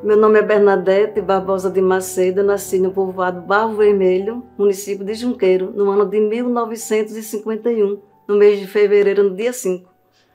Meu nome é Bernadette Barbosa de Macedo, eu nasci no povoado Barro Vermelho, município de Junqueiro, no ano de 1951, no mês de fevereiro, no dia 5.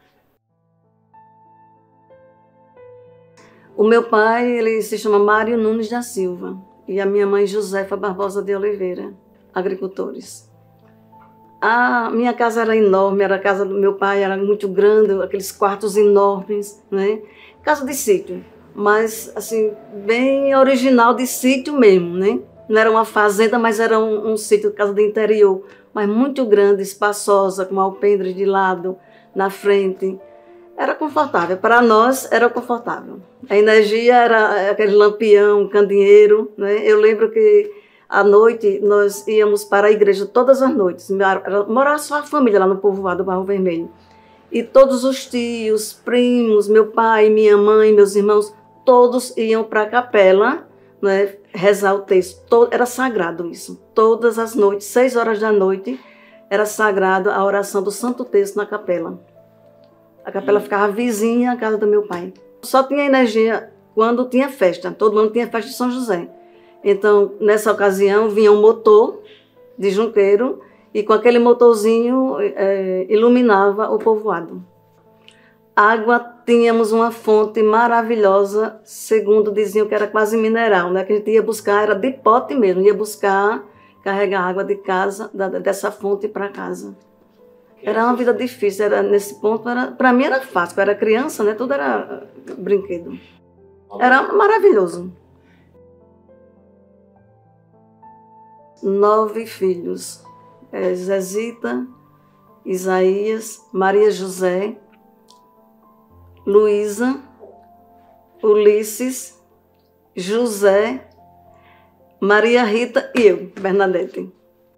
O meu pai, ele se chama Mário Nunes da Silva, e a minha mãe Josefa Barbosa de Oliveira, agricultores. A minha casa era enorme, a casa do meu pai era muito grande, aqueles quartos enormes, né? Casa de sítio, mas assim, bem original de sítio mesmo, né? Não era uma fazenda, mas era um sítio, casa de interior, mas muito grande, espaçosa, com alpendre de lado, na frente. Era confortável, para nós era confortável. A energia era aquele lampião, candeeiro, né? Eu lembro que à noite nós íamos para a igreja todas as noites. Morava só a família lá no povoado do Barro Vermelho. E todos os tios, primos, meu pai, minha mãe, meus irmãos, todos iam para a capela, né, rezar o texto. Era sagrado isso. Todas as noites, 6 horas da noite, era sagrado a oração do Santo Texto na capela. A capela ficava vizinha à casa do meu pai. Só tinha energia quando tinha festa. Todo ano tinha festa de São José. Então, nessa ocasião, vinha um motor de Junqueiro e com aquele motorzinho iluminava o povoado. Água, tínhamos uma fonte maravilhosa, segundo diziam que era quase mineral, né? Que a gente ia buscar, era de pote mesmo, ia buscar, carregar água de casa, dessa fonte para casa. Era uma vida difícil, nesse ponto, para mim era fácil, eu era criança, né? Tudo era brinquedo. Era maravilhoso. 9 filhos, Zezita, Isaías, Maria José, Luísa, Ulisses, José, Maria Rita e eu, Bernadette.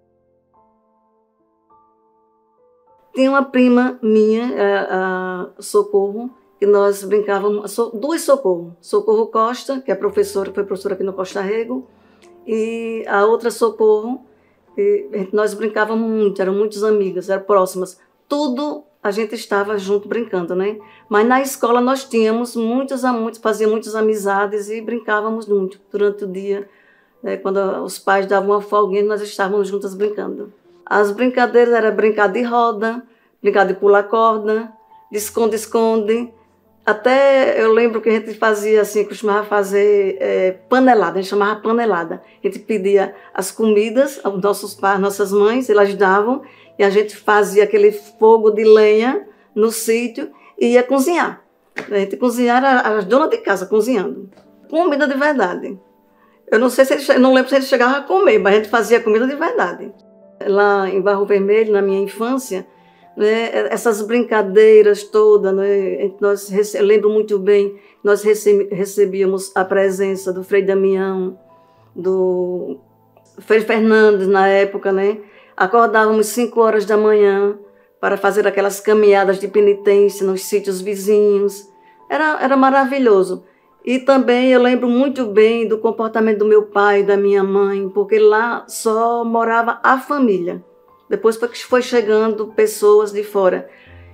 Tinha uma prima minha, a Socorro, que nós brincávamos, 2 Socorro. Socorro Costa, que é professora, foi professora aqui no Costa Rego, e a outra Socorro, nós brincávamos muito, eram muitas amigas, eram próximas. Tudo a gente estava junto brincando, né? Mas na escola nós tínhamos fazíamos muitas amizades e brincávamos muito durante o dia, né? Quando os pais davam uma folguinha, nós estávamos juntas brincando. As brincadeiras eram brincar de roda, brincar de pular corda, de esconde-esconde. Até eu lembro que a gente fazia assim, costumava fazer panelada, a gente chamava panelada. A gente pedia as comidas aos nossos pais, nossas mães, elas davam, e a gente fazia aquele fogo de lenha no sítio e ia cozinhar. A gente cozinhava, as donas de casa cozinhando. Comida de verdade. Eu não sei se não lembro se eles chegavam a comer, mas a gente fazia comida de verdade. Lá em Barro Vermelho, na minha infância, né, essas brincadeiras todas, né, eu lembro muito bem, nós recebíamos a presença do Frei Damião, do Frei Fernandes na época, né? Acordávamos 5 horas da manhã para fazer aquelas caminhadas de penitência nos sítios vizinhos. Era maravilhoso. E também eu lembro muito bem do comportamento do meu pai e da minha mãe, porque lá só morava a família. Depois foi chegando pessoas de fora.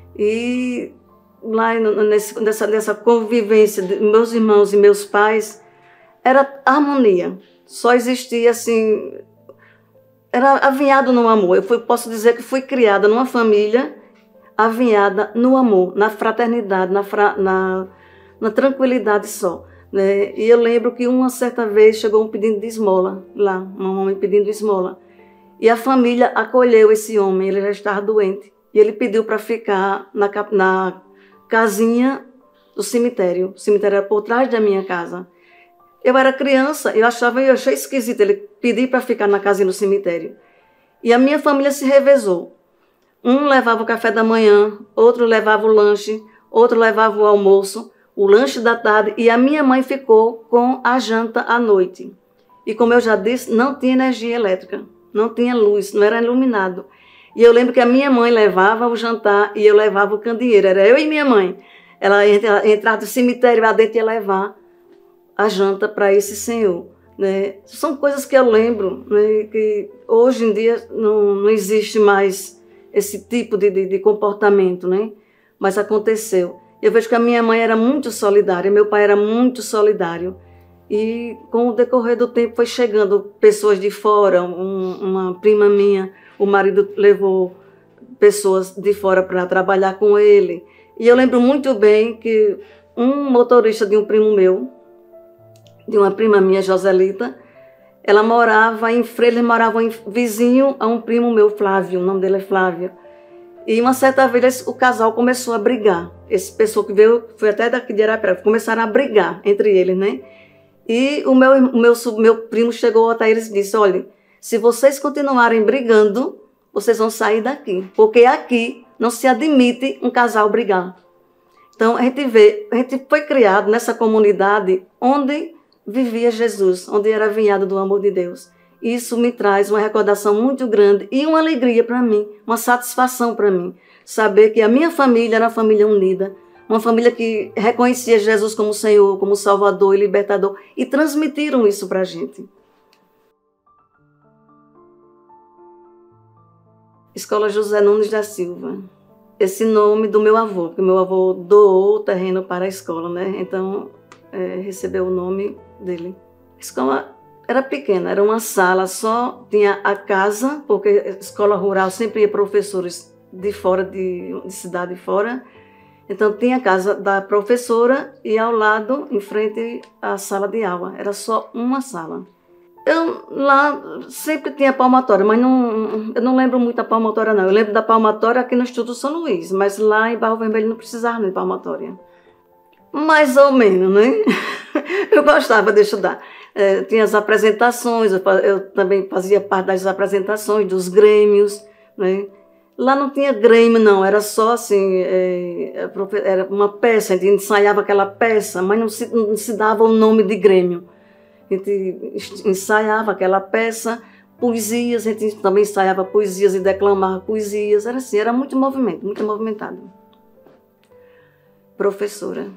E lá nessa convivência de meus irmãos e meus pais, era harmonia. Só existia assim, era avinhado no amor. Posso dizer que fui criada numa família avinhada no amor, na fraternidade, na tranquilidade só, né? E eu lembro que uma certa vez chegou um pedido de esmola lá, um homem pedindo esmola. E a família acolheu esse homem, ele já estava doente. E ele pediu para ficar na casinha do cemitério. O cemitério era por trás da minha casa. Eu era criança, eu achei esquisito ele pedir para ficar na casinha do cemitério. E a minha família se revezou. Um levava o café da manhã, outro levava o lanche, outro levava o almoço, o lanche da tarde, e a minha mãe ficou com a janta à noite. E como eu já disse, não tinha energia elétrica, não tinha luz, não era iluminado. E eu lembro que a minha mãe levava o jantar e eu levava o candeeiro, era eu e minha mãe. Ela entrava do cemitério, lá dentro ia levar a janta para esse senhor, né? São coisas que eu lembro, né, que hoje em dia não existe mais esse tipo de comportamento, né? Mas aconteceu. Eu vejo que a minha mãe era muito solidária, meu pai era muito solidário. E com o decorrer do tempo foi chegando pessoas de fora, uma prima minha, o marido levou pessoas de fora para trabalhar com ele. E eu lembro muito bem que um motorista de um primo meu, de uma prima minha, Joselita, ela morava em Freire, eles moravam vizinho a um primo meu, Flávio, o nome dele é Flávio. E uma certa vez o casal começou a brigar. Esse pessoa que veio, foi até daqui de Arapiraca, começaram a brigar entre eles, né? E o meu primo chegou até eles e disse, olha, se vocês continuarem brigando, vocês vão sair daqui, porque aqui não se admite um casal brigar. Então a gente foi criado nessa comunidade onde vivia Jesus, onde era a vinhada do amor de Deus. Isso me traz uma recordação muito grande e uma alegria para mim, uma satisfação para mim, saber que a minha família era uma família unida, uma família que reconhecia Jesus como Senhor, como Salvador e Libertador, e transmitiram isso para a gente. Escola José Nunes da Silva. Esse nome do meu avô, porque meu avô doou o terreno para a escola, né? Então, recebeu o nome dele. A escola era pequena, era uma sala só, tinha a casa, porque escola rural sempre ia professores de fora, de cidade fora. Então tinha a casa da professora e ao lado, em frente à sala de aula. Era só uma sala. Lá sempre tinha palmatória, mas eu não lembro muito da palmatória não. Eu lembro da palmatória aqui no Instituto São Luís, mas lá em Barro Vermelho não precisava de palmatória. Mais ou menos, né? Eu gostava de estudar. Tinha as apresentações, eu também fazia parte das apresentações, dos grêmios, né? Lá não tinha grêmio, não, era só assim, era uma peça, a gente ensaiava aquela peça, mas não se dava o nome de grêmio. A gente ensaiava aquela peça, poesias, a gente também ensaiava poesias e declamava poesias, era assim, era muito movimento, muito movimentado. Professora.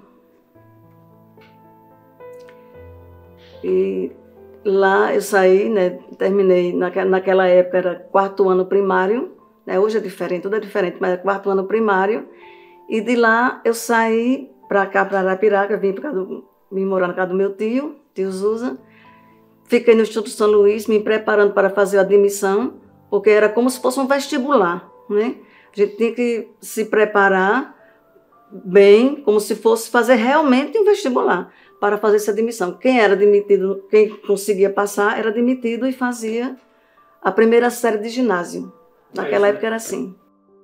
E lá eu saí, né, terminei, naquela época era 4º ano primário, né, hoje é diferente, tudo é diferente, mas era 4º ano primário, e de lá eu saí para cá, para Arapiraca, vim morar na casa do meu tio Zusa, fiquei no Instituto São Luís, me preparando para fazer a admissão, porque era como se fosse um vestibular, né? A gente tinha que se preparar bem, como se fosse fazer realmente um vestibular, para fazer essa admissão. Quem era admitido, quem conseguia passar, era admitido e fazia a primeira série de ginásio. Naquela época era assim.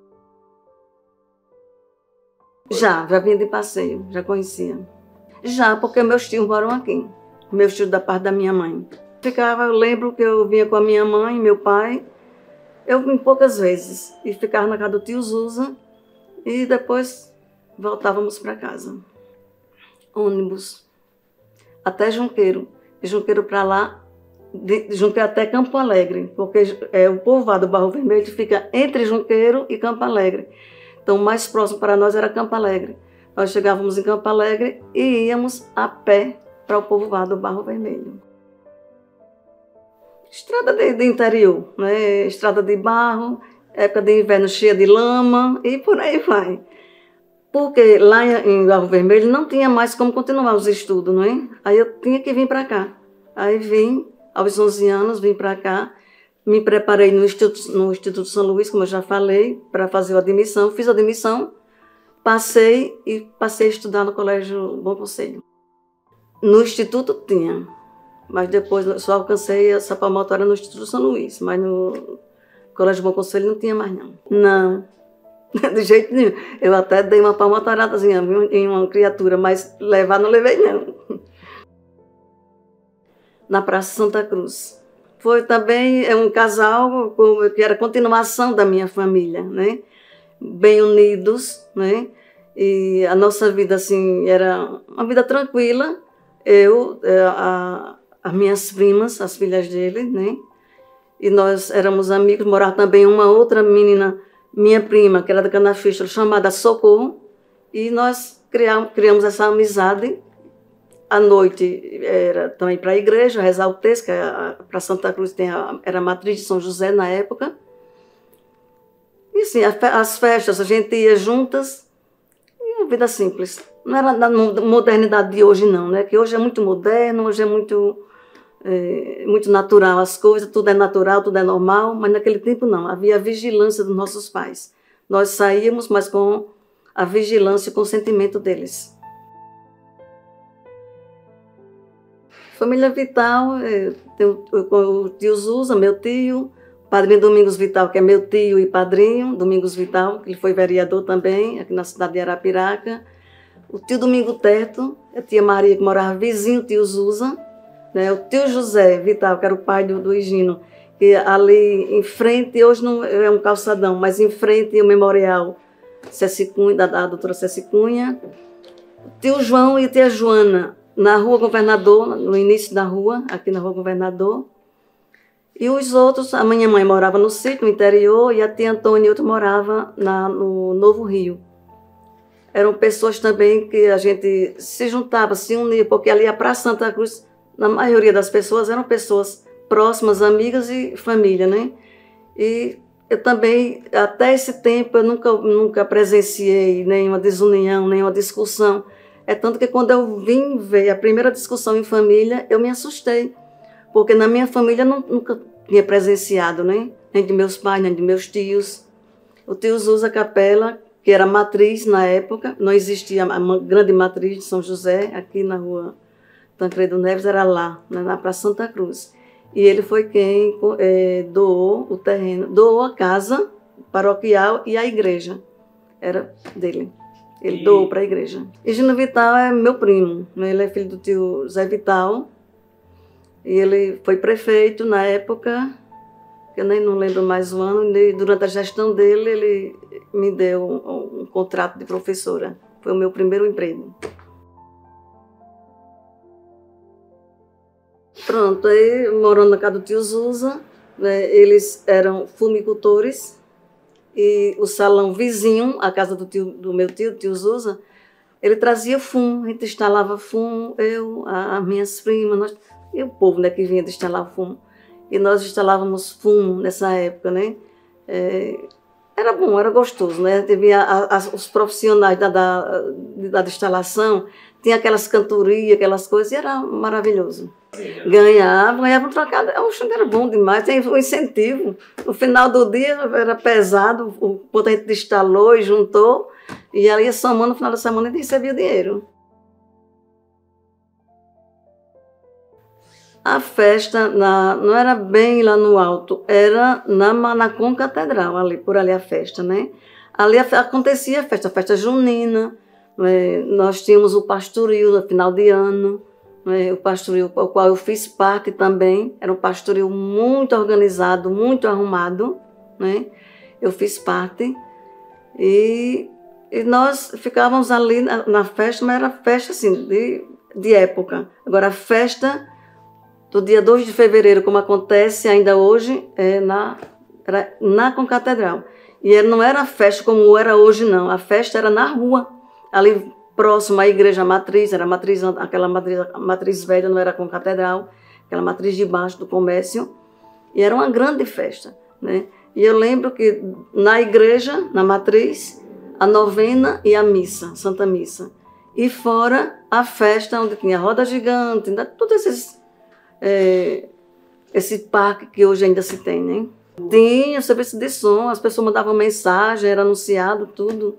Já vinha de passeio, já conhecia. Já, porque meus tios moram aqui. Meus tios da parte da minha mãe. Eu lembro que eu vinha com a minha mãe e meu pai, eu vim poucas vezes, e ficava na casa do tio Zusa, e depois voltávamos para casa. Ônibus. Até Junqueiro, de Junqueiro para lá, de Junqueiro até Campo Alegre, porque o povoado do Barro Vermelho fica entre Junqueiro e Campo Alegre. Então, o mais próximo para nós era Campo Alegre. Nós chegávamos em Campo Alegre e íamos a pé para o povoado do Barro Vermelho. Estrada de interior, né? Estrada de barro, época de inverno cheia de lama e por aí vai. Porque lá em Barro Vermelho não tinha mais como continuar os estudos, não é? Aí eu tinha que vir para cá. Aí vim, aos 11 anos, vim para cá, me preparei no Instituto São Luís, como eu já falei, para fazer a admissão. Fiz a admissão, passei a estudar no Colégio Bom Conselho. No Instituto tinha, mas depois eu só alcancei essa palmatória no Instituto São Luís, mas no Colégio Bom Conselho não tinha mais não. Não. De jeito nenhum. Eu até dei uma palmatoradazinha em uma criatura, mas levar não levei não. Na Praça Santa Cruz. Foi também um casal que era continuação da minha família, né? Bem unidos, né? E a nossa vida assim era uma vida tranquila. As minhas primas, as filhas dele, né? E nós éramos amigos. Morava também uma outra menina, minha prima, que era da Canaficha, chamada Socorro, e nós criamos essa amizade. À noite era também para a igreja, rezar o texto, que para Santa Cruz era a matriz de São José na época. E assim, as festas, a gente ia juntas, e vida simples. Não era da modernidade de hoje, não, né? Que hoje é muito moderno, hoje é muito natural as coisas, tudo é natural, tudo é normal, mas naquele tempo não, havia a vigilância dos nossos pais. Nós saíamos, mas com a vigilância e o consentimento deles. Família Vital, tem o tio Zusa, meu tio, padrinho Domingos Vital, que é meu tio e padrinho, Domingos Vital, que ele foi vereador também, aqui na cidade de Arapiraca. O tio Domingo Teto, a tia Maria, que morava vizinho, o tio Zusa, né? O tio José Vital, que era o pai do Higino, que ali em frente, hoje não é um calçadão, mas em frente o memorial Ceci Cunha, da doutora Ceci Cunha. O tio João e a tia Joana, na Rua Governador, no início da rua, aqui na Rua Governador. E os outros, a minha mãe morava no sítio, no interior, e a tia Antônia e outra morava no Novo Rio. Eram pessoas também que a gente se juntava, se unia, porque ali a Praça Santa Cruz, na maioria das pessoas, eram pessoas próximas, amigas e família, né? E eu também, até esse tempo, eu nunca presenciei nenhuma desunião, nenhuma discussão. É tanto que quando eu vim ver a primeira discussão em família, eu me assustei, porque na minha família eu nunca tinha presenciado, né? Nem de meus pais, nem de meus tios. O tio Zusa Capela, que era matriz na época, não existia a grande matriz de São José, aqui na rua Tancredo Neves, era lá, na Praça Santa Cruz. E ele foi quem doou o terreno, doou a casa paroquial e a igreja, era dele. Ele doou para a igreja. Higino Vital é meu primo, né? Ele é filho do tio Zé Vital, e ele foi prefeito na época, eu nem não lembro mais o ano, e durante a gestão dele, ele me deu um contrato de professora. Foi o meu primeiro emprego. Pronto, aí morando na casa do tio Zusa, né, eles eram fumicultores, e o salão vizinho, a casa do meu tio, tio Zusa, ele trazia fumo, a gente instalava fumo, as minhas primas, e o povo, né, que vinha de instalar fumo. E nós instalávamos fumo nessa época, né? Era bom, era gostoso, né? Via os profissionais da instalação, tinha aquelas cantorias, aquelas coisas, e era maravilhoso. Ganhava um trocado, era bom demais, tem um incentivo. No final do dia era pesado, o quanto a gente instalou e juntou, e aí somando no final da semana a gente recebia o dinheiro. A festa não era bem lá no alto, era na Concatedral, por ali a festa, né? Ali acontecia a festa junina, né? Nós tínhamos o pastoril no final de ano, né? O pastoril ao qual eu fiz parte também, era um pastoril muito organizado, muito arrumado, né? Eu fiz parte e nós ficávamos ali na festa, mas era festa assim, de época. Agora a festa do dia 2 de fevereiro, como acontece ainda hoje, era na Concatedral. E não era festa como era hoje, não. A festa era na rua, ali próximo à igreja matriz, era aquela matriz velha, não era a Concatedral, aquela matriz de baixo do comércio. E era uma grande festa, né? E eu lembro que na igreja, na matriz, a novena e a missa, Santa Missa. E fora a festa onde tinha roda gigante, todos esse parque que hoje ainda se tem, né? Tinha serviço de som, as pessoas mandavam mensagem, era anunciado tudo.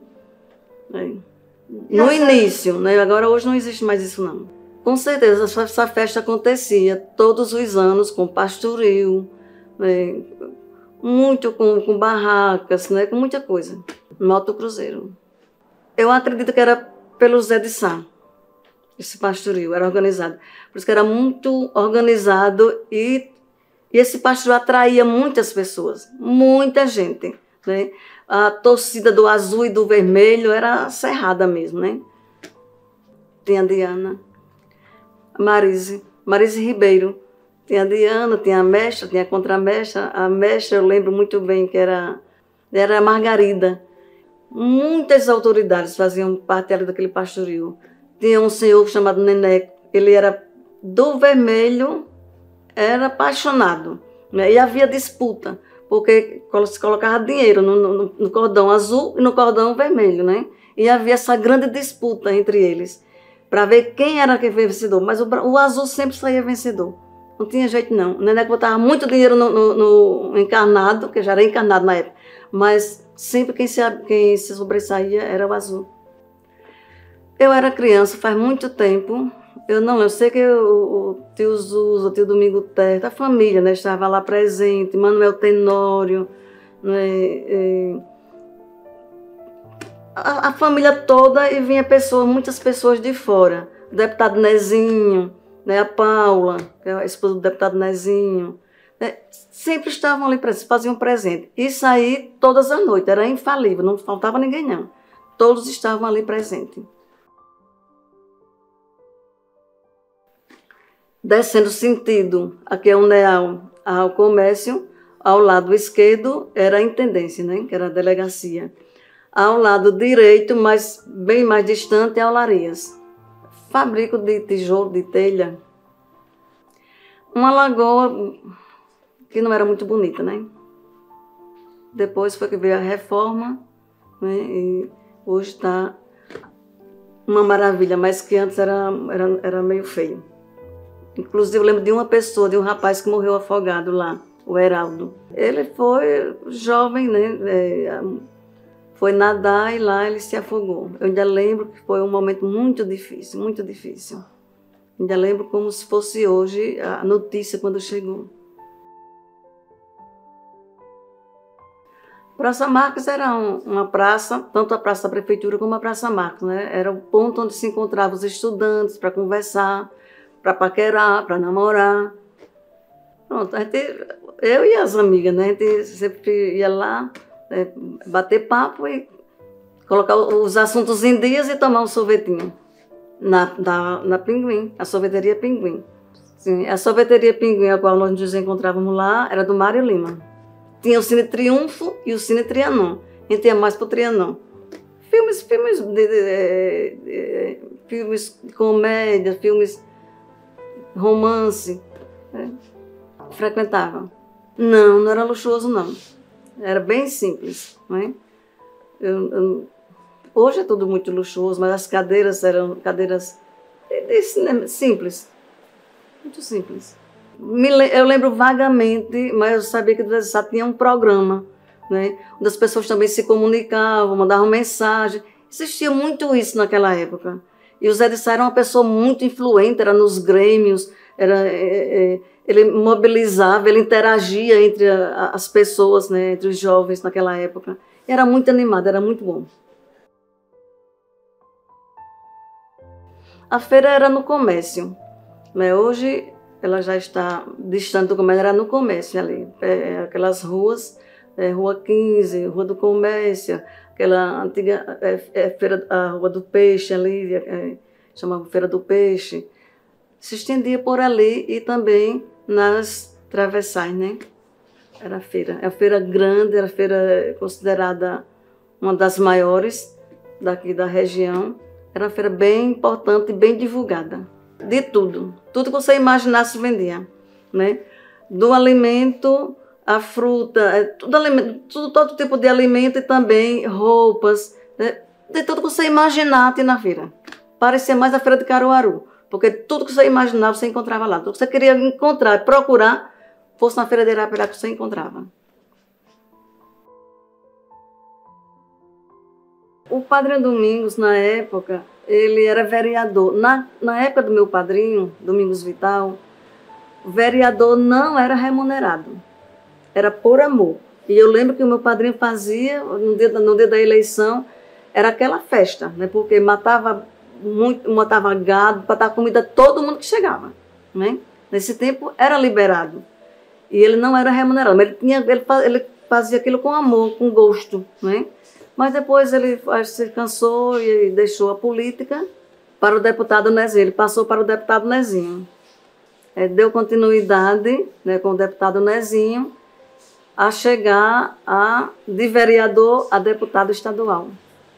No início, né? Agora hoje não existe mais isso não. Com certeza essa festa acontecia todos os anos com pastoril, né? Muito com barracas, né? Com muita coisa. No Alto Cruzeiro. Eu acredito que era pelo Zé de Sá. Esse pastoril era organizado. Por isso que era muito organizado e esse pastoril atraía muitas pessoas, muita gente, né? A torcida do azul e do vermelho era cerrada mesmo, né? Tinha a Diana, a Marise Ribeiro, tinha a Diana, tinha a mestra, tinha a contramestra. A mestra eu lembro muito bem que era a Margarida. Muitas autoridades faziam parte daquele pastoril. Tinha um senhor chamado Neneco, ele era do vermelho, era apaixonado, né? E havia disputa, porque se colocava dinheiro no cordão azul e no cordão vermelho, né? E havia essa grande disputa entre eles, para ver quem era que foi vencedor. Mas o azul sempre saía vencedor. Não tinha jeito, não. O Neneco botava muito dinheiro no encarnado, que já era encarnado na época, mas sempre quem se sobressaía era o azul. Eu era criança, faz muito tempo. Eu não lembro, eu sei que o tio Zuzo, o tio Domingo Terra, a família, né, estava lá presente, Manuel Tenório, né, a família toda, e vinha muitas pessoas de fora. O deputado Nezinho, né, a Paula, que é a esposa do deputado Nezinho, né, sempre estavam ali presentes, faziam presente. Isso aí todas as noites, era infalível, não faltava ninguém não. Todos estavam ali presentes. Descendo sentido, aqui é o Neal, ao comércio, ao lado esquerdo era a intendência, né, que era a delegacia. Ao lado direito, mas bem mais distante, é o Larias. Fabrico de tijolo, de telha. Uma lagoa que não era muito bonita, né? Depois foi que veio a reforma, né? E hoje está uma maravilha, mas que antes era meio feio. Inclusive, eu lembro de uma pessoa, de um rapaz que morreu afogado lá, o Heraldo. Ele foi jovem, né? Foi nadar e lá ele se afogou. Eu ainda lembro que foi um momento muito difícil, muito difícil. Ainda lembro como se fosse hoje a notícia quando chegou. Praça Marques era uma praça, tanto a praça da prefeitura como a Praça Marques, né? Era o ponto onde se encontravam os estudantes para conversar, para paquerar, para namorar. Pronto, eu e as amigas, né? A gente sempre ia lá, bater papo e colocar os assuntos em dias e tomar um sorvetinho na Pinguim, a sorveteria Pinguim. Sim, a sorveteria Pinguim, a qual nós nos encontrávamos lá, era do Mário Lima. Tinha o Cine Triunfo e o Cine Trianon. A gente ia mais para o Trianon. Filmes de comédia, filmes romance. Frequentava. Não era luxuoso, não. Era bem simples. Né? Hoje é tudo muito luxuoso, mas as cadeiras eram cadeiras simples. Muito simples. Eu lembro vagamente, mas eu sabia que do Zé tinha um programa, né, onde as pessoas também se comunicavam, mandavam mensagem. Existia muito isso naquela época. E o Zé de Sá era uma pessoa muito influente, era nos grêmios, ele mobilizava, ele interagia entre as pessoas, né, entre os jovens naquela época. Era muito animado, era muito bom. A feira era no comércio, né? Hoje ela já está distante do comércio, era no comércio ali, aquelas ruas, Rua 15, Rua do Comércio, aquela antiga feira, a Rua do Peixe ali, chamava Feira do Peixe, se estendia por ali e também nas travessais, né? Era a feira grande, era a feira considerada uma das maiores daqui da região, era uma feira bem importante e bem divulgada. De tudo que você imaginasse vendia, né? Do alimento, a fruta, todo tipo de alimento e também roupas, né? De tudo que você imaginar tinha na feira. Parecia mais a feira de Caruaru, porque tudo que você imaginava você encontrava lá. Tudo que você queria encontrar, procurar, fosse na feira de Arapiraca que você encontrava. O Padre Domingos, na época, ele era vereador. Na época do meu padrinho, Domingos Vital, o vereador não era remunerado. Era por amor. E eu lembro que o meu padrinho fazia, no dia da eleição, era aquela festa, né? Porque matava gado para dar comida a todo mundo que chegava. Né? Nesse tempo era liberado. E ele não era remunerado, mas ele fazia aquilo com amor, com gosto. Né? Mas depois ele se cansou e deixou a política para o deputado Nezinho. Ele passou para o deputado Nezinho. Deu continuidade, né, com o deputado Nezinho a chegar de vereador a deputado estadual.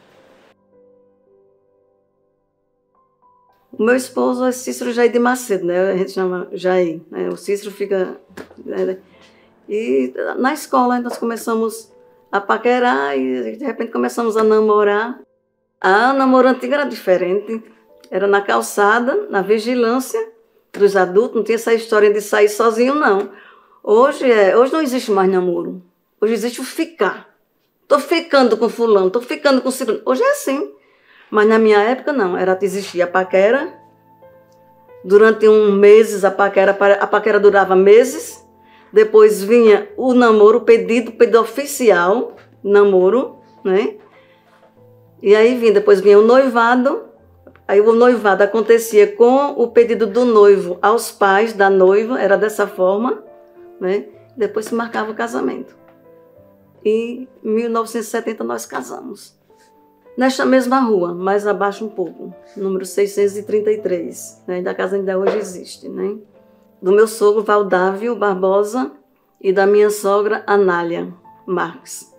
O meu esposo é Cícero Jair de Macedo, né? A gente chama Jair. Né? O Cícero fica... Né? E na escola nós começamos a paquerar e de repente começamos a namorar. A namoro antigo era diferente. Era na calçada, na vigilância dos adultos. Não tinha essa história de sair sozinho, não. Hoje não existe mais namoro. Hoje existe o ficar. Tô ficando com fulano, tô ficando com ciclano. Hoje é assim. Mas na minha época, não. Existia a paquera. Durante meses, a paquera durava meses. Depois vinha o namoro, o pedido oficial, namoro, né? E aí depois vinha o noivado. Aí o noivado acontecia com o pedido do noivo aos pais da noiva, era dessa forma, né? Depois se marcava o casamento. E em 1970 nós casamos. Nesta mesma rua, mais abaixo um pouco, número 633, né? Da casa ainda hoje existe, né? Do meu sogro Valdávio Barbosa e da minha sogra Anália Marques.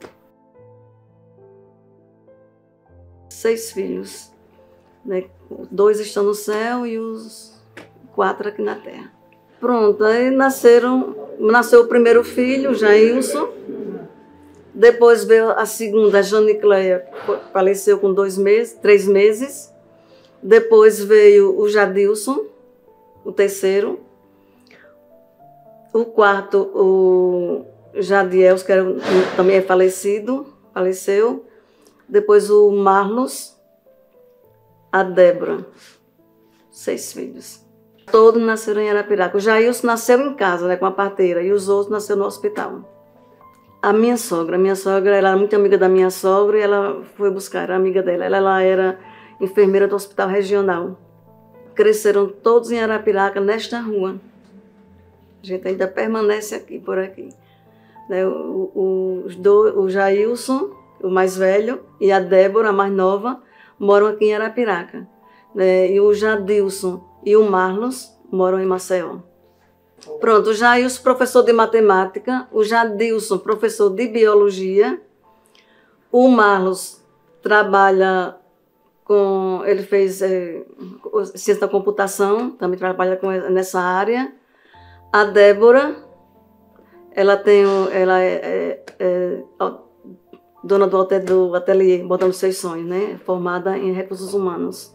6 filhos, né? 2 estão no céu e os 4 aqui na terra. Pronto, aí nasceu o primeiro filho, Jailson. Depois veio a segunda, a Janicleia, faleceu com 3 meses. Depois veio o Jadilson, o terceiro. O quarto, o Jadiel, que também é faleceu. Depois o Marlos, a Débora. 6 filhos. Todos nasceram em Arapiraca. O Jailson nasceu em casa, né, com a parteira, e os outros nasceram no hospital. A minha sogra ela era muito amiga da minha sogra e ela foi buscar, era amiga dela. Ela era enfermeira do hospital regional. Cresceram todos em Arapiraca, nesta rua. A gente ainda permanece por aqui. Né? O Jailson, o mais velho, e a Débora, a mais nova, moram aqui em Arapiraca. Né? E o Jadilson e o Marlos moram em Maceió. Pronto, o Jailson, professor de matemática, o Jadilson, professor de biologia, o Marlos trabalha ele fez ciência da computação, também trabalha nessa área. A Débora, ela é dona do ateliê Botando Seus Sonhos, né? Formada em recursos humanos.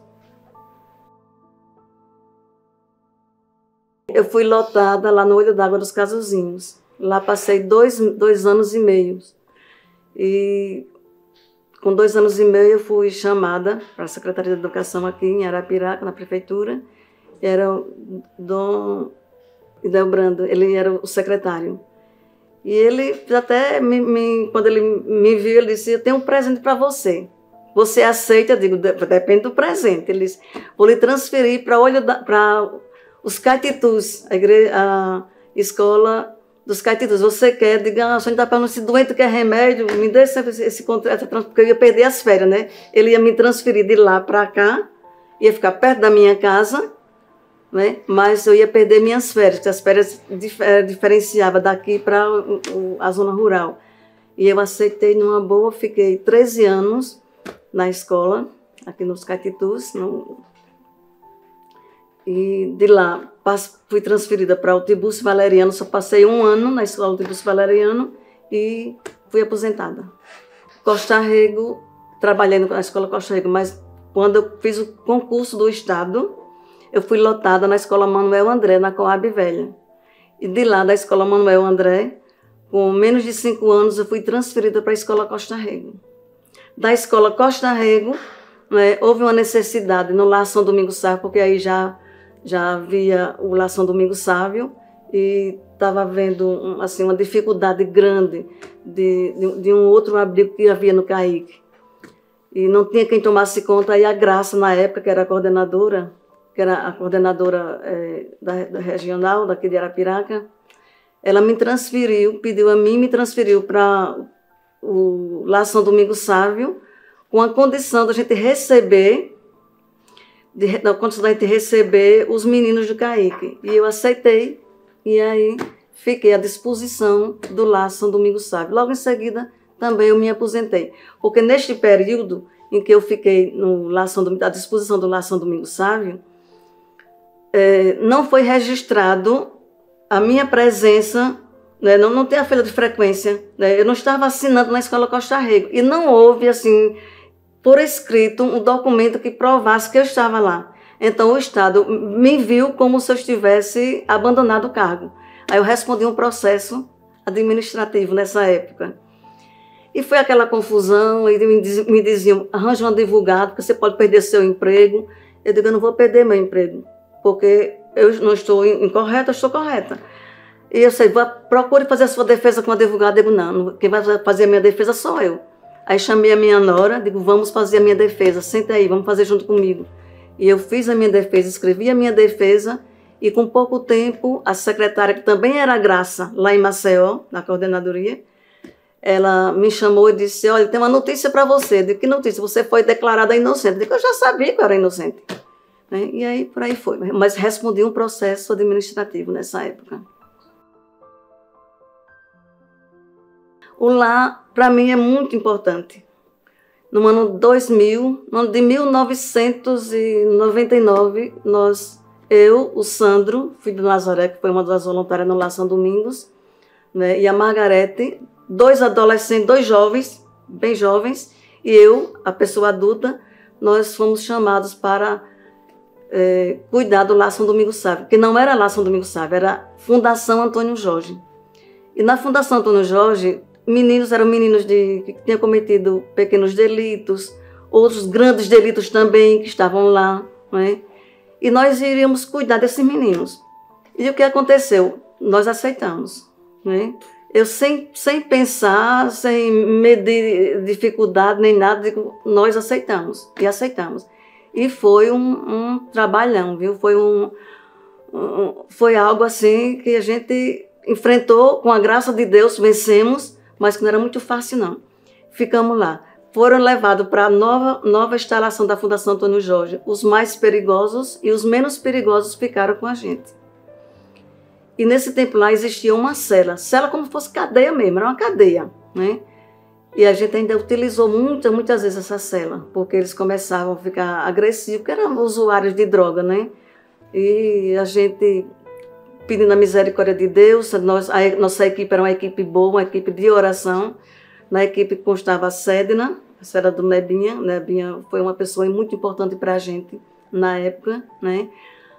Eu fui lotada lá no Olho d'Água dos Casuzinhos. Lá passei 2 anos e meio. E com 2 anos e meio eu fui chamada para a Secretaria de Educação aqui em Arapiraca, na prefeitura. Era o Dom Idelbrando, ele era o secretário. E ele até, quando ele me viu, ele disse: eu tenho um presente para você. Você aceita? Eu digo: depende do presente. Ele disse: vou lhe transferir para os Caetitus, a escola dos Caetitus. Você quer? Diga: a senhora está falando esse doente quer remédio, me dê esse contrato, porque eu ia perder as férias, né? Ele ia me transferir de lá para cá, ia ficar perto da minha casa, né? Mas eu ia perder minhas férias, porque as férias diferenciava daqui para a zona rural. E eu aceitei numa boa, fiquei 13 anos na escola, aqui nos Caetitus, e de lá fui transferida para o Tiburcio Valeriano, só passei 1 ano na escola do Tiburcio Valeriano e fui aposentada. Costa Rego, trabalhei na escola Costa Rego, mas quando eu fiz o concurso do Estado, eu fui lotada na escola Manuel André, na Coab Velha. E de lá da escola Manuel André, com menos de 5 anos, eu fui transferida para a escola Costa Rego. Da escola Costa Rego, né, houve uma necessidade no Lar São Domingos Sávio, porque aí já havia o Lar São Domingos Sávio e estava havendo assim, uma dificuldade grande de um outro abrigo que havia no Caique. E não tinha quem tomasse conta, aí a Graça, na época, que era a coordenadora da regional, daqui de Arapiraca, ela me transferiu, pediu a mim, me transferiu para o Lar São Domingos Sávio, com a condição da gente receber os meninos do Caique. E eu aceitei, e aí fiquei à disposição do Lar São Domingos Sávio. Logo em seguida, também eu me aposentei. Porque neste período em que eu fiquei à disposição do Lar São Domingos Sávio, não foi registrado a minha presença, né? Não tem a folha de frequência, né? Eu não estava assinando na escola Costa Rego. E não houve, assim, por escrito um documento que provasse que eu estava lá. Então o Estado me viu como se eu estivesse abandonado o cargo. Aí eu respondi um processo administrativo nessa época. E foi aquela confusão, e me diziam, arranja um advogado, porque você pode perder seu emprego. Eu digo, eu não vou perder meu emprego, porque eu não estou incorreta, eu estou correta. E eu sei, procure fazer a sua defesa com o advogado. Eu digo, não, quem vai fazer a minha defesa sou eu. Aí chamei a minha nora, digo, vamos fazer a minha defesa, senta aí, vamos fazer junto comigo. E eu fiz a minha defesa, escrevi a minha defesa, e com pouco tempo, a secretária, que também era Graça, lá em Maceió, na coordenadoria, ela me chamou e disse, olha, tem uma notícia para você. Eu digo, que notícia? Você foi declarada inocente. Eu digo, eu já sabia que eu era inocente. E aí, por aí foi. Mas respondi um processo administrativo nessa época. O lar, para mim, é muito importante. No ano 2000, no ano de 1999, eu, o Sandro, filho do Nazaré, que foi uma das voluntárias no Lar São Domingos, né, e a Margarete, 2 adolescentes, 2 jovens, bem jovens, e eu, a pessoa adulta, nós fomos chamados para cuidar do Lar São Domingos Sávio, que não era Lar São Domingos Sávio, era Fundação Antônio Jorge. E na Fundação Antônio Jorge, eram meninos que tinham cometido pequenos delitos, outros grandes delitos também que estavam lá, né? E nós iríamos cuidar desses meninos. E o que aconteceu? Nós aceitamos, né? Eu sem pensar, sem medir dificuldade nem nada, nós aceitamos, e aceitamos. E foi um trabalhão, viu? Foi algo assim que a gente enfrentou, com a graça de Deus, vencemos, mas que não era muito fácil, não. Ficamos lá. Foram levados para a nova instalação da Fundação Antônio Jorge. Os mais perigosos e os menos perigosos ficaram com a gente. E nesse tempo lá existia uma cela como se fosse cadeia mesmo, era uma cadeia, né? E a gente ainda utilizou muitas vezes essa cela, porque eles começavam a ficar agressivos, porque eram usuários de droga, né? E a gente, pedindo a misericórdia de Deus, a nossa equipe era uma equipe boa, uma equipe de oração. Na equipe constava a Cédina, a senhora do Nebinha. Nebinha foi uma pessoa muito importante para a gente na época, né?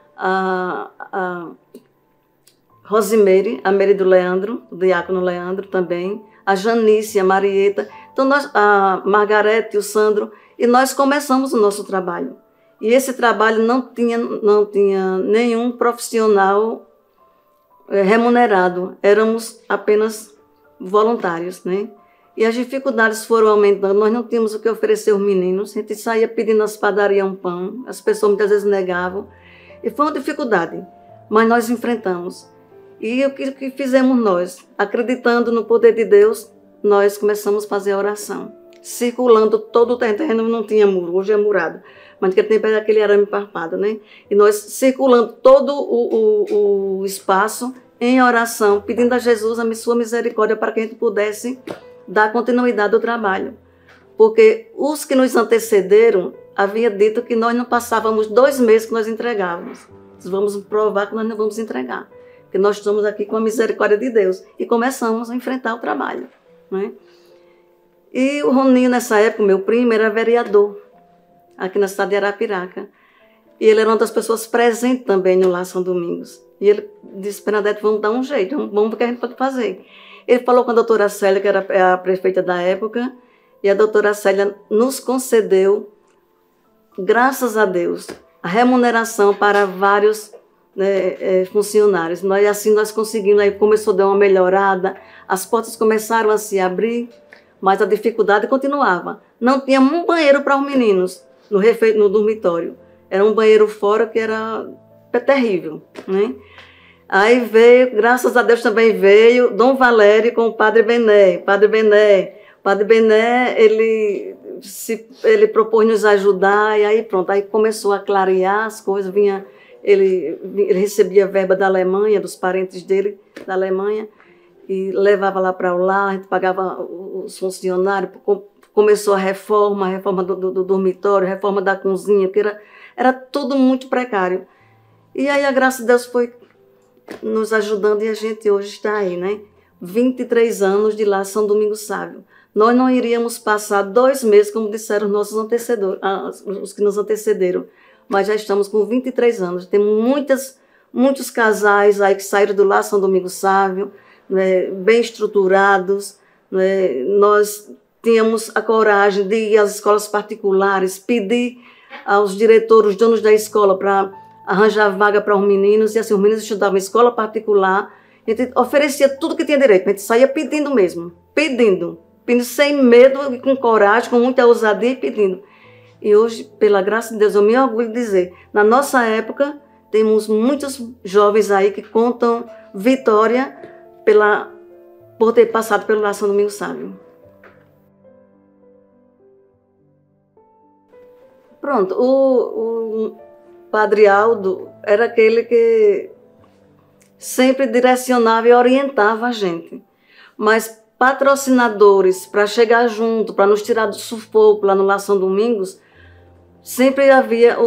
A Rosimeire, a Meire do Leandro, o diácono Leandro também, a Janice, a Marieta, então a Margarete e o Sandro, e nós começamos o nosso trabalho. E esse trabalho não tinha nenhum profissional remunerado, éramos apenas voluntários, né? E as dificuldades foram aumentando, nós não tínhamos o que oferecer aos meninos, a gente saía pedindo nas padarias um pão, as pessoas muitas vezes negavam, e foi uma dificuldade, mas nós enfrentamos. E o que fizemos nós? Acreditando no poder de Deus, nós começamos a fazer a oração, circulando todo o terreno, não tinha muro, hoje é murado, mas naquele tempo era aquele arame farpado, né? E nós circulando todo o espaço em oração, pedindo a Jesus a sua misericórdia para que a gente pudesse dar continuidade ao trabalho. Porque os que nos antecederam haviam dito que nós não passávamos 2 meses que nós entregávamos. Vamos provar que nós não vamos entregar. Porque nós estamos aqui com a misericórdia de Deus. E começamos a enfrentar o trabalho, né? E o Roninho, nessa época, meu primo, era vereador aqui na cidade de Arapiraca. E ele era uma das pessoas presentes também no Lar São Domingos. E ele disse, Bernadette, vamos dar um jeito, vamos ver o que a gente pode fazer. Ele falou com a doutora Célia, que era a prefeita da época, e a doutora Célia nos concedeu, graças a Deus, a remuneração para vários funcionários. Assim nós conseguimos, aí começou a dar uma melhorada, as portas começaram a se abrir, mas a dificuldade continuava. Não tinha um banheiro para os meninos no dormitório. Era um banheiro fora que era terrível, né? Aí veio, graças a Deus também veio Dom Valério com o Padre Bené. Padre Bené, ele propôs nos ajudar, e aí pronto, aí começou a clarear as coisas, ele recebia verba da Alemanha, dos parentes dele da Alemanha, e levava lá para o lar, a gente pagava os funcionários, começou a reforma do dormitório, a reforma da cozinha, porque era tudo muito precário. E aí a graça de Deus foi nos ajudando e a gente hoje está aí, né? 23 anos de Lar São Domingos Sávio. nós não iríamos passar 2 meses, como disseram os nossos antecessores, os que nos antecederam, mas já estamos com 23 anos. Temos muitos casais aí que saíram do lar São Domingos Sávio, né, bem estruturados, né. Nós tínhamos a coragem de ir às escolas particulares, pedir aos diretores, os donos da escola, para arranjar vaga para os meninos, e assim, os meninos estudavam em escola particular, a gente oferecia tudo que tinha direito, a gente saía pedindo mesmo, pedindo sem medo e com coragem, com muita ousadia e pedindo. E hoje, pela graça de Deus, eu me orgulho de dizer, na nossa época, temos muitos jovens aí que contam vitória por ter passado pelo lar São Domingos Sávio. Pronto, o Padre Aldo era aquele que sempre direcionava e orientava a gente. Mas patrocinadores para chegar junto, para nos tirar do sufoco lá no lar São Domingos, sempre havia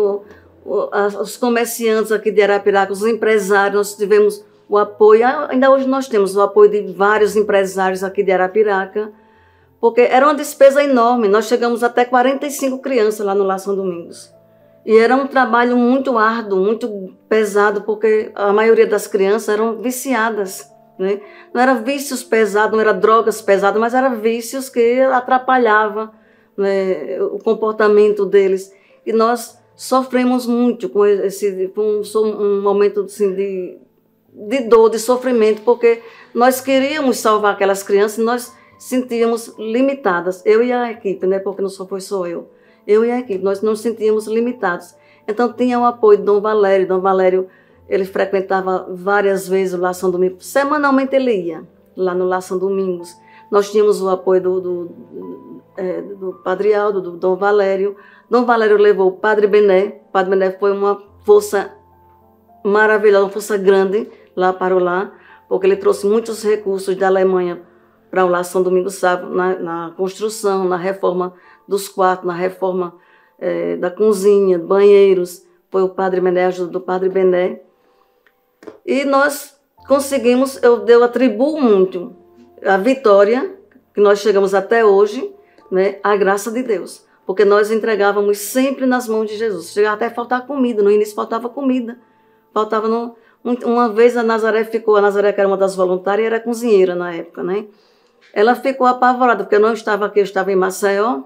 os comerciantes aqui de Arapiraca, os empresários. Nós tivemos o apoio, ainda hoje nós temos o apoio de vários empresários aqui de Arapiraca, porque era uma despesa enorme. Nós chegamos até 45 crianças lá no lar São Domingos. E era um trabalho muito árduo, muito pesado, porque a maioria das crianças eram viciadas, né? Não era vícios pesados, não era drogas pesadas, mas eram vícios que atrapalhavam, né, o comportamento deles. E nós sofremos muito com um momento assim, de dor, de sofrimento, porque nós queríamos salvar aquelas crianças e nós sentíamos limitadas, eu e a equipe, né, porque não só foi só eu e a equipe, nós nos sentíamos limitados. Então tinha o apoio de Dom Valério. Dom Valério, ele frequentava várias vezes o lar São Domingos, semanalmente ele ia lá no lar São Domingos. Nós tínhamos o apoio do Padre Aldo, do Dom Valério. Dom Valério levou o Padre Bené. O Padre Bené foi uma força maravilhosa, uma força grande lá para o lar, porque ele trouxe muitos recursos da Alemanha para o lar São Domingos Sávio, na construção, na reforma dos quartos, na reforma da cozinha, banheiros. Foi o Padre Bené, a ajuda do Padre Bené. E nós conseguimos, eu atribuo muito a vitória, que nós chegamos até hoje, né, à graça de Deus. Porque nós entregávamos sempre nas mãos de Jesus. Chegava até a faltar comida, no início faltava comida. Uma vez a Nazaré, que era uma das voluntárias, era cozinheira na época, né? Ela ficou apavorada, porque eu não estava aqui, eu estava em Maceió,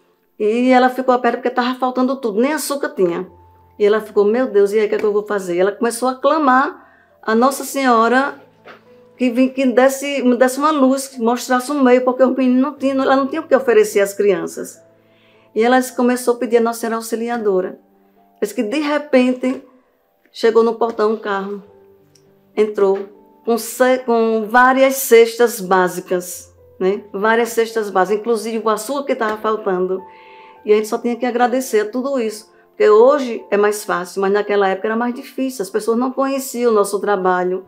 e ela ficou aperta porque estava faltando tudo, nem açúcar tinha. E ela ficou, meu Deus, e aí o que é que eu vou fazer? Ela começou a clamar a Nossa Senhora que me desse uma luz, que mostrasse um meio, porque o menino ela não tinha o que oferecer às crianças. E ela começou a pedir a Nossa Senhora Auxiliadora. Diz que de repente chegou no portão um carro, entrou com várias cestas básicas, né? Várias cestas básicas, inclusive o açúcar que estava faltando. E a gente só tinha que agradecer a tudo isso, porque hoje é mais fácil, mas naquela época era mais difícil. As pessoas não conheciam o nosso trabalho,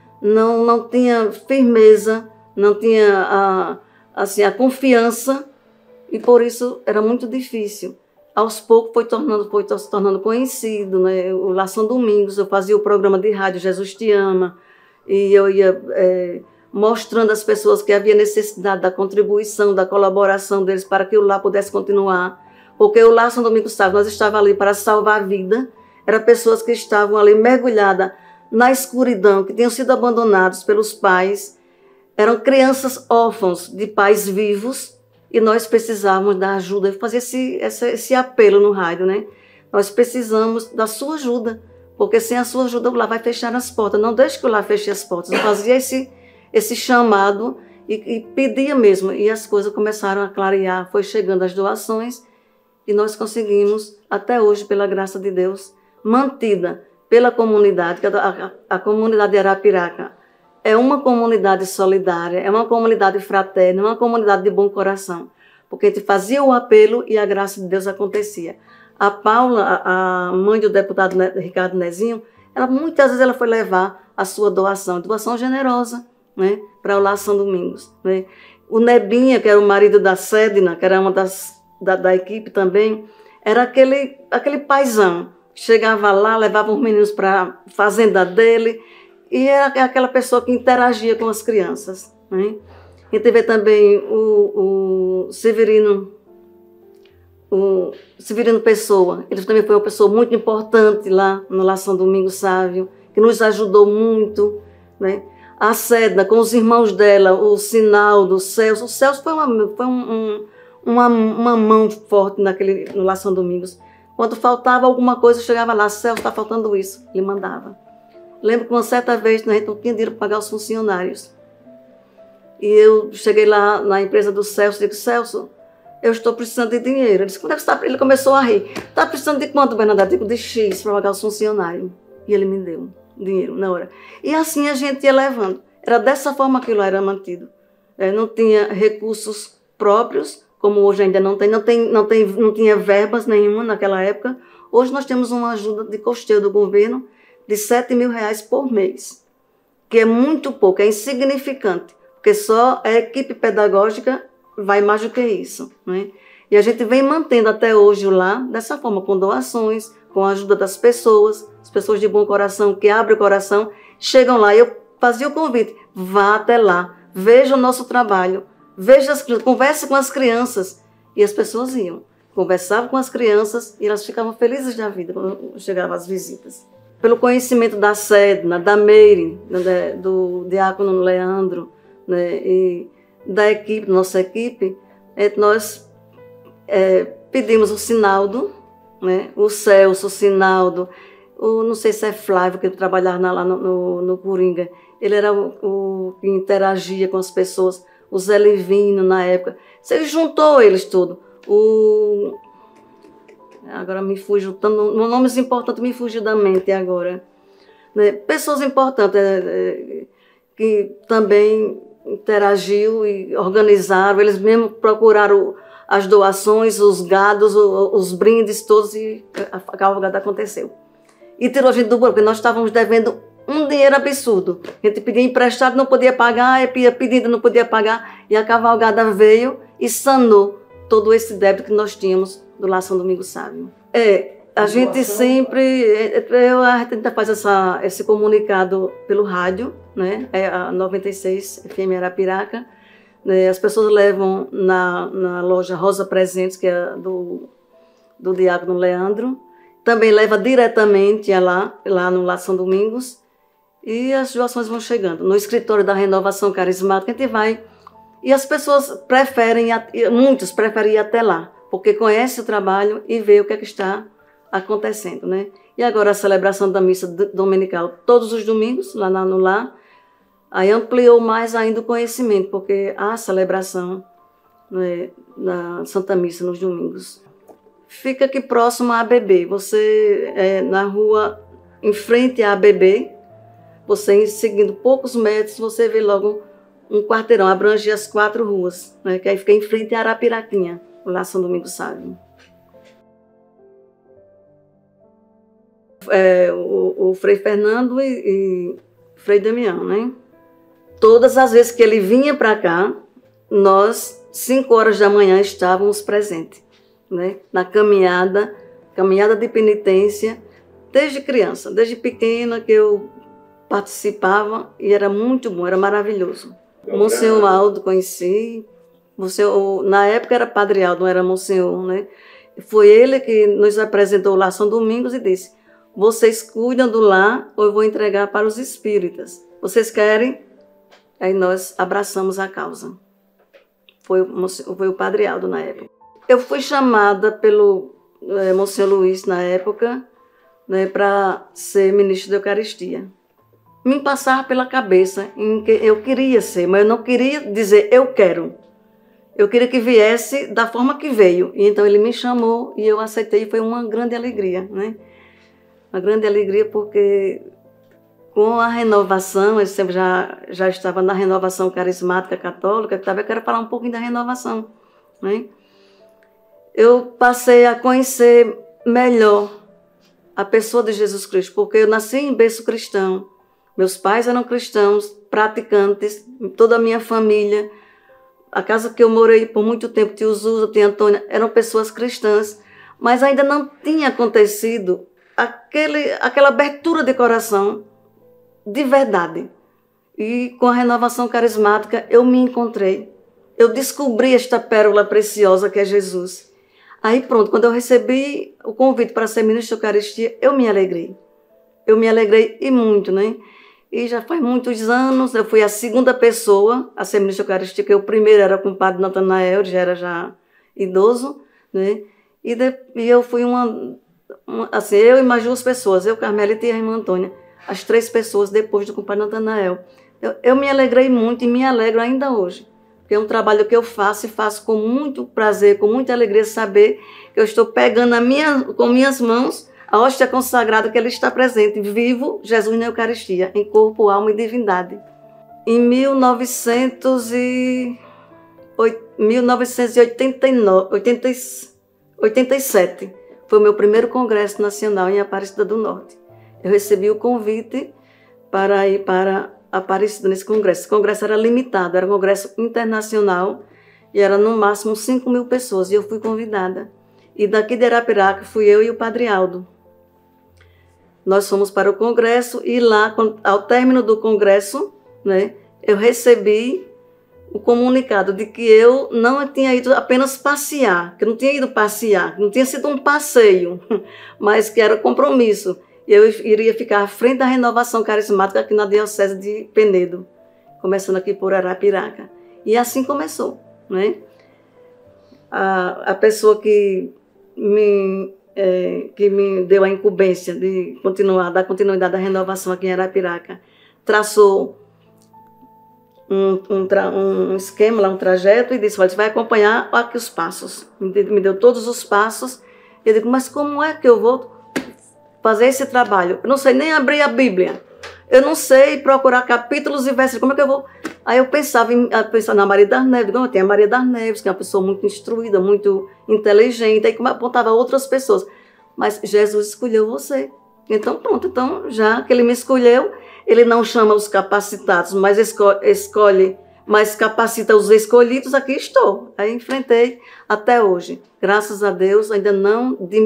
não tinha firmeza, não tinha a confiança, e por isso era muito difícil. Aos poucos foi se tornando conhecido, né? O lar São Domingos, eu fazia o programa de rádio Jesus Te Ama, e eu ia mostrando às pessoas que havia necessidade da contribuição, da colaboração deles para que o lar pudesse continuar. Porque o lar São Domingos Sávio, nós estávamos ali para salvar a vida. Eram pessoas que estavam ali mergulhadas na escuridão, que tinham sido abandonados pelos pais. Eram crianças órfãos de pais vivos, e nós precisávamos da ajuda. Eu fazia esse apelo no rádio, né? Nós precisamos da sua ajuda, porque sem a sua ajuda o lar vai fechar as portas. Não deixe que o lar feche as portas. Eu fazia esse chamado e pedia mesmo, e as coisas começaram a clarear. Foi chegando as doações e nós conseguimos, até hoje, pela graça de Deus, mantida pela comunidade, que a comunidade de Arapiraca é uma comunidade solidária, é uma comunidade fraterna, uma comunidade de bom coração, porque a gente fazia o apelo e a graça de Deus acontecia. A Paula, a mãe do deputado Ricardo Nezinho, muitas vezes ela foi levar a sua doação generosa, né, para o lar São Domingos, né? O Nebinha, que era o marido da Cédina, que era uma da equipe também, era aquele paizão. Chegava lá, levava os meninos para a fazenda dele, e era aquela pessoa que interagia com as crianças, né? A gente vê também o Severino Pessoa. Ele também foi uma pessoa muito importante lá no Lar São Domingos Sávio, que nos ajudou muito, né? A Cedna, com os irmãos dela, o Sinaldo, o Celso. O Celso foi uma mão forte no Lar São Domingos. Quando faltava alguma coisa, eu chegava lá, Celso, está faltando isso. Ele mandava. Lembro que uma certa vez a gente não tinha dinheiro para pagar os funcionários. E eu cheguei lá na empresa do Celso e disse, Celso, eu estou precisando de dinheiro. Ele disse, quando é que você está? Ele começou a rir. Está precisando de quanto, Bernadette? Eu digo, de X para pagar os funcionários. E ele me deu dinheiro na hora. E assim a gente ia levando. Era dessa forma que lá era mantido. Não tinha recursos próprios, como hoje ainda não tem. Não tinha verbas nenhuma naquela época. Hoje nós temos uma ajuda de custeio do governo de R$7.000 por mês, que é muito pouco, é insignificante, porque só a equipe pedagógica vai mais do que isso, né? E a gente vem mantendo até hoje lá, dessa forma, com doações, com a ajuda das pessoas, as pessoas de bom coração, que abrem o coração, chegam lá, e eu fazia o convite, vá até lá, veja o nosso trabalho, converse com as crianças, e as pessoas iam, conversavam com as crianças, e elas ficavam felizes da vida quando chegavam as visitas. Pelo conhecimento da Cedna, da Meire, né, do diácono Leandro, né, e da equipe, nossa equipe, nós pedimos o Sinaldo, né, o Celso, o Sinaldo, não sei se é Flávio, que trabalhava lá no Coringa, ele era o que interagia com as pessoas, o Zé Livino na época, você juntou eles tudo, agora me fugiu, nomes importantes me fugiu da mente agora, né? Pessoas importantes que também interagiu e organizaram, eles mesmos procuraram as doações, os gados, os brindes todos, e a cavalgada aconteceu. E tirou a gente do buraco, porque nós estávamos devendo um dinheiro absurdo. A gente pedia emprestado, não podia pagar, pedido, não podia pagar, e a cavalgada veio e sanou todo esse débito que nós tínhamos do Lar São Domingos Sávio. A gente sempre, a gente faz esse comunicado pelo rádio, né? A 96 FM Arapiraca, né? As pessoas levam na loja Rosa Presentes, que é do diácono Leandro, também leva diretamente lá no Lar São Domingos, e as doações vão chegando. No escritório da Renovação Carismática a gente vai, e as pessoas muitos preferem ir até lá, porque conhece o trabalho e vê o que é que está acontecendo, né? E agora a celebração da missa dominical todos os domingos, lá no lar, aí ampliou mais ainda o conhecimento, porque há celebração, né, na Santa Missa nos domingos. Fica aqui próximo à ABB, você na rua em frente à ABB, você seguindo poucos metros, você vê logo um quarteirão, abrange as 4 ruas, né, que aí fica em frente à Arapiraquinha, lá São Domingos Sávio. O Frei Fernando e Frei Damião, né? Todas as vezes que ele vinha para cá, nós, 5 horas da manhã, estávamos presentes, né? Na caminhada de penitência, desde criança, desde pequena que eu participava, e era muito bom, era maravilhoso. O Monsenhor Aldo conheci, na época era Padre Aldo, não era Monsenhor, né? Foi ele que nos apresentou lá São Domingos e disse, vocês cuidam do lar ou eu vou entregar para os espíritas? Vocês querem? Aí nós abraçamos a causa. Foi o Padre Aldo na época. Eu fui chamada pelo Monsenhor Luiz na época, né, para ser ministro da Eucaristia. Me passava pela cabeça em que eu queria ser, mas eu não queria dizer eu quero. Eu queria que viesse da forma que veio. E então ele me chamou e eu aceitei, e foi uma grande alegria, né? Uma grande alegria porque com a renovação, eu sempre já estava na renovação carismática católica, eu quero falar um pouquinho da renovação, né? Eu passei a conhecer melhor a pessoa de Jesus Cristo, porque eu nasci em berço cristão, meus pais eram cristãos, praticantes, toda a minha família, a casa que eu morei por muito tempo, tio Zuza, tia Antônia, eram pessoas cristãs, mas ainda não tinha acontecido aquela abertura de coração de verdade. E com a renovação carismática eu me encontrei. Eu descobri esta pérola preciosa que é Jesus. Aí pronto, quando eu recebi o convite para ser ministro de Eucaristia, eu me alegrei. Eu me alegrei e muito, né? E já faz muitos anos, eu fui a segunda pessoa a ser ministro de Eucaristia, que o primeiro era com o padre Natanael, já idoso, né? E eu fui assim, eu e mais 2 pessoas, eu, Carmelita e a irmã Antônia, as 3 pessoas depois do compadre Natanael. Eu me alegrei muito e me alegro ainda hoje. Porque é um trabalho que eu faço e faço com muito prazer, com muita alegria saber que eu estou pegando com minhas mãos a hóstia consagrada que ele está presente, vivo, Jesus na Eucaristia, em corpo, alma e divindade. Em 1987, foi o meu primeiro congresso nacional em Aparecida do Norte. Eu recebi o convite para ir para Aparecida nesse congresso. Esse congresso era limitado, era um congresso internacional e era no máximo 5.000 pessoas, e eu fui convidada. E daqui de Arapiraca fui eu e o Padre Aldo. Nós fomos para o congresso e lá, ao término do congresso, né, eu recebi o comunicado de que eu não tinha ido apenas passear, que eu não tinha ido passear, não tinha sido um passeio, mas que era compromisso. Eu iria ficar à frente da renovação carismática aqui na Diocese de Penedo, começando aqui por Arapiraca. E assim começou, né? A pessoa que me deu a incumbência de dar continuidade à renovação aqui em Arapiraca, traçou um esquema, lá, um trajeto, e disse: olha, você vai acompanhar aqui os passos. Me deu todos os passos. Eu digo: mas como é que eu vou fazer esse trabalho? Eu não sei nem abrir a Bíblia. Eu não sei procurar capítulos e versos. Como é que eu vou? Aí eu pensava na Maria das Neves. Tem a Maria das Neves, que é uma pessoa muito instruída, muito inteligente. Aí apontava outras pessoas. Mas Jesus escolheu você. Então pronto. Então, já que ele me escolheu, ele não chama os capacitados, mas escolhe, mas capacita os escolhidos. Aqui estou. Aí enfrentei até hoje. Graças a Deus, ainda não, de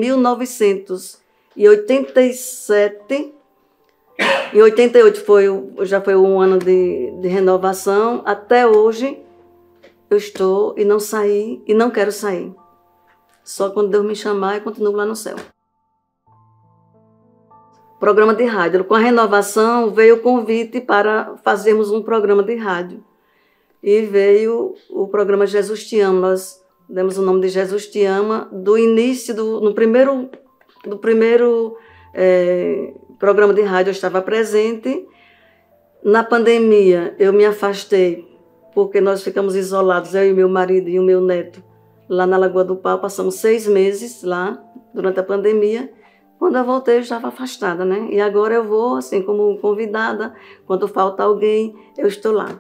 1987... Em 88 já foi um ano de renovação. Até hoje eu estou e não saí e não quero sair. Só quando Deus me chamar, eu continuo lá no céu. Programa de rádio. Com a renovação veio o convite para fazermos um programa de rádio. E veio o programa Jesus Te Ama. Nós demos o nome de Jesus Te Ama do início, do primeiro programa de rádio eu estava presente. Na pandemia, eu me afastei, porque nós ficamos isolados, eu e meu marido e o meu neto, lá na Lagoa do Pau. Passamos 6 meses lá, durante a pandemia. Quando eu voltei, eu estava afastada, né? E agora eu vou, assim, como convidada. Quando falta alguém, eu estou lá.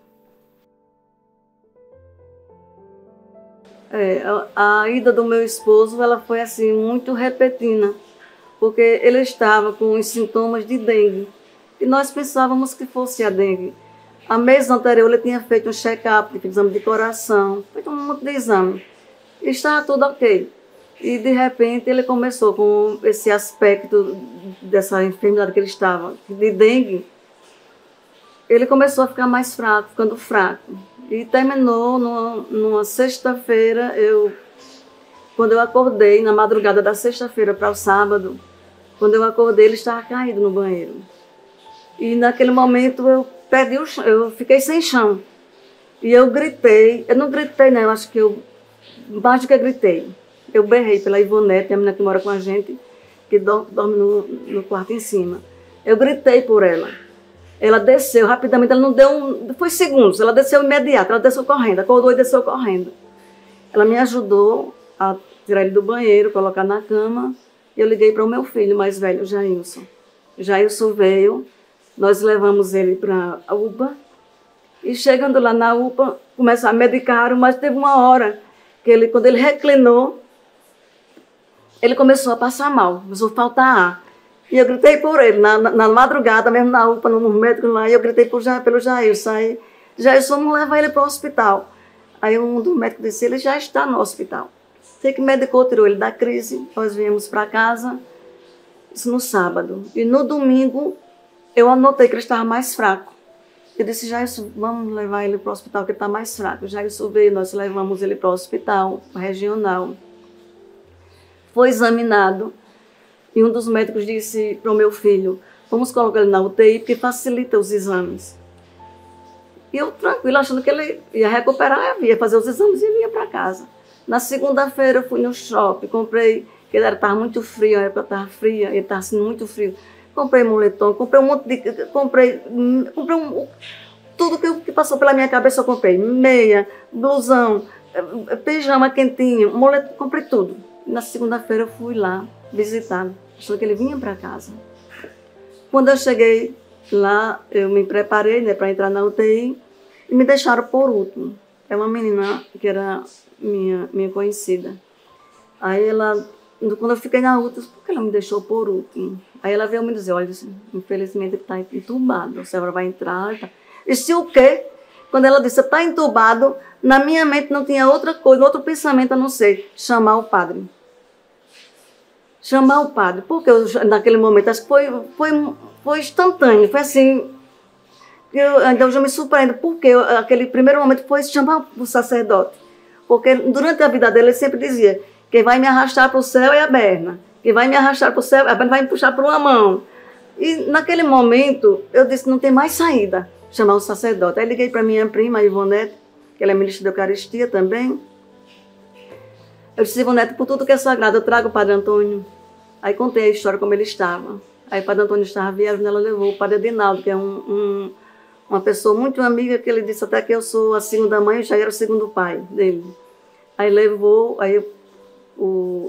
A ida do meu esposo, ela foi, assim, muito repentina, porque ele estava com os sintomas de dengue. E nós pensávamos que fosse a dengue. A mês anterior ele tinha feito um check-up, exame de coração, feito um monte de exame. E estava tudo ok. E de repente ele começou com esse aspecto dessa enfermidade que ele estava, de dengue. Ele começou a ficar mais fraco, ficando fraco. E terminou numa sexta-feira, quando eu acordei, na madrugada da sexta-feira para o sábado, quando eu acordei, ele estava caído no banheiro. E naquele momento eu perdi o chão, eu fiquei sem chão. E eu gritei, eu não gritei não, eu acho que mais do que gritei. Eu berrei pela Ivonete, a menina que mora com a gente, que dorme no quarto em cima. Eu gritei por ela. Ela desceu rapidamente, ela não deu foi segundos, ela desceu imediato, ela desceu correndo, acordou e desceu correndo. Ela me ajudou a tirar ele do banheiro, colocar na cama. Eu liguei para o meu filho mais velho, Jailson. Jailson veio, nós levamos ele para a UPA. E chegando lá na UPA, começaram a medicar, mas teve uma hora que quando ele reclinou, ele começou a passar mal, começou a faltar ar. E eu gritei por ele, na madrugada, mesmo na UPA, nos médicos lá, e eu gritei pelo Jailson. Aí, Jailson, vamos levar ele para o hospital. Aí um dos médicos disse: ele já está no hospital. Sei que medicou, tirou ele da crise, nós viemos para casa, isso no sábado. E no domingo, eu anotei que ele estava mais fraco. Eu disse, Jailson, vamos levar ele para o hospital, que ele está mais fraco. Jailson veio, nós levamos ele para o hospital regional. Foi examinado e um dos médicos disse para o meu filho, vamos colocar ele na UTI, porque facilita os exames. E eu, tranquilo, achando que ele ia recuperar, ia fazer os exames e ia para casa. Na segunda-feira, eu fui no shopping, comprei, porque estava muito frio, a época estava fria, ele estava assim, muito frio. Comprei moletom, comprei um monte de... Tudo que passou pela minha cabeça eu comprei. Meia, blusão, pijama quentinho, moletom, comprei tudo. Na segunda-feira eu fui lá visitá-lo, achando que ele vinha para casa. Quando eu cheguei lá, eu me preparei, né, para entrar na UTI e me deixaram por último. É uma menina que era minha conhecida. Aí ela, quando eu fiquei na UTI, por que ela me deixou por último? Aí ela veio me dizer, olha, infelizmente ele está entubado, a senhora vai entrar. Tá. E se o quê? Quando ela disse, está entubado, na minha mente não tinha outra coisa, outro pensamento a não ser chamar o padre. Chamar o padre, porque naquele momento, acho que foi instantâneo, foi assim, eu já me surpreendo, porque aquele primeiro momento foi chamar o sacerdote, porque durante a vida dele ele sempre dizia, quem vai me arrastar para o céu é a Berna, quem vai me arrastar para o céu, a Berna vai me puxar por uma mão. E naquele momento, eu disse, não tem mais saída, chamar o sacerdote. Aí liguei para minha prima, a Ivonete, que ela é ministra da Eucaristia também. Eu disse, Ivonete, por tudo que é sagrado, eu trago o Padre Antônio. Aí contei a história como ele estava. Aí o Padre Antônio estava viajando, ela levou o Padre Adinaldo, que é uma pessoa muito amiga, que ele disse até que eu sou a segunda mãe, eu já era o segundo pai dele. Aí levou, aí o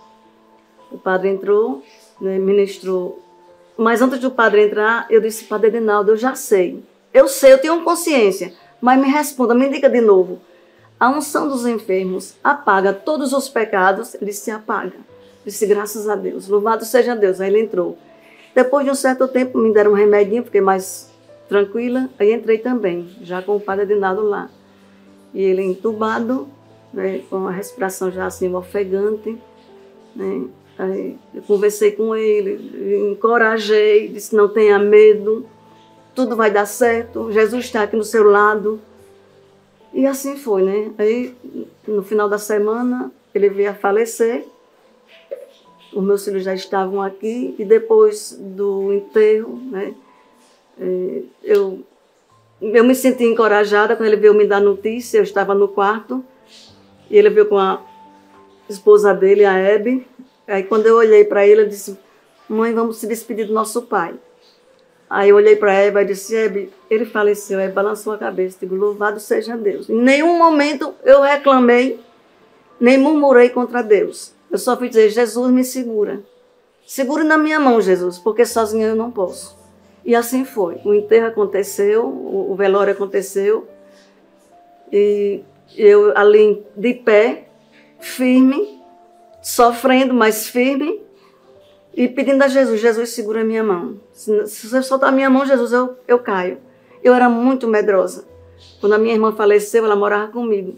padre entrou, né, ministrou. Mas antes do padre entrar, eu disse, Padre Adinaldo, eu já sei. Eu sei, eu tenho consciência, mas me responda, me diga de novo. A unção dos enfermos apaga todos os pecados, ele se apaga. Disse, graças a Deus, louvado seja Deus. Aí ele entrou. Depois de um certo tempo, me deram um remedinho, fiquei mais tranquila. Aí entrei também, já com o Padre Adinaldo lá. E ele entubado, né, com a respiração já assim ofegante. Né. Aí eu conversei com ele, encorajei, disse, não tenha medo, tudo vai dar certo, Jesus está aqui no seu lado. E assim foi, né? Aí, no final da semana, ele veio a falecer. Os meus filhos já estavam aqui e depois do enterro, né, eu me senti encorajada quando ele veio me dar notícia. Eu estava no quarto e ele veio com a esposa dele, a Hebe. Aí quando eu olhei para ele, eu disse, mãe, vamos se despedir do nosso pai. Aí eu olhei para a Hebe e disse, Hebe, ele faleceu. Aí balançou a cabeça, digo, louvado seja Deus. Em nenhum momento eu reclamei, nem murmurei contra Deus. Eu só fui dizer, Jesus, me segura. Segura na minha mão, Jesus, porque sozinha eu não posso. E assim foi. O enterro aconteceu, o velório aconteceu. E eu ali de pé, firme, sofrendo, mas firme, e pedindo a Jesus, Jesus, segura a minha mão. Se você soltar a minha mão, Jesus, eu caio. Eu era muito medrosa. Quando a minha irmã faleceu, ela morava comigo.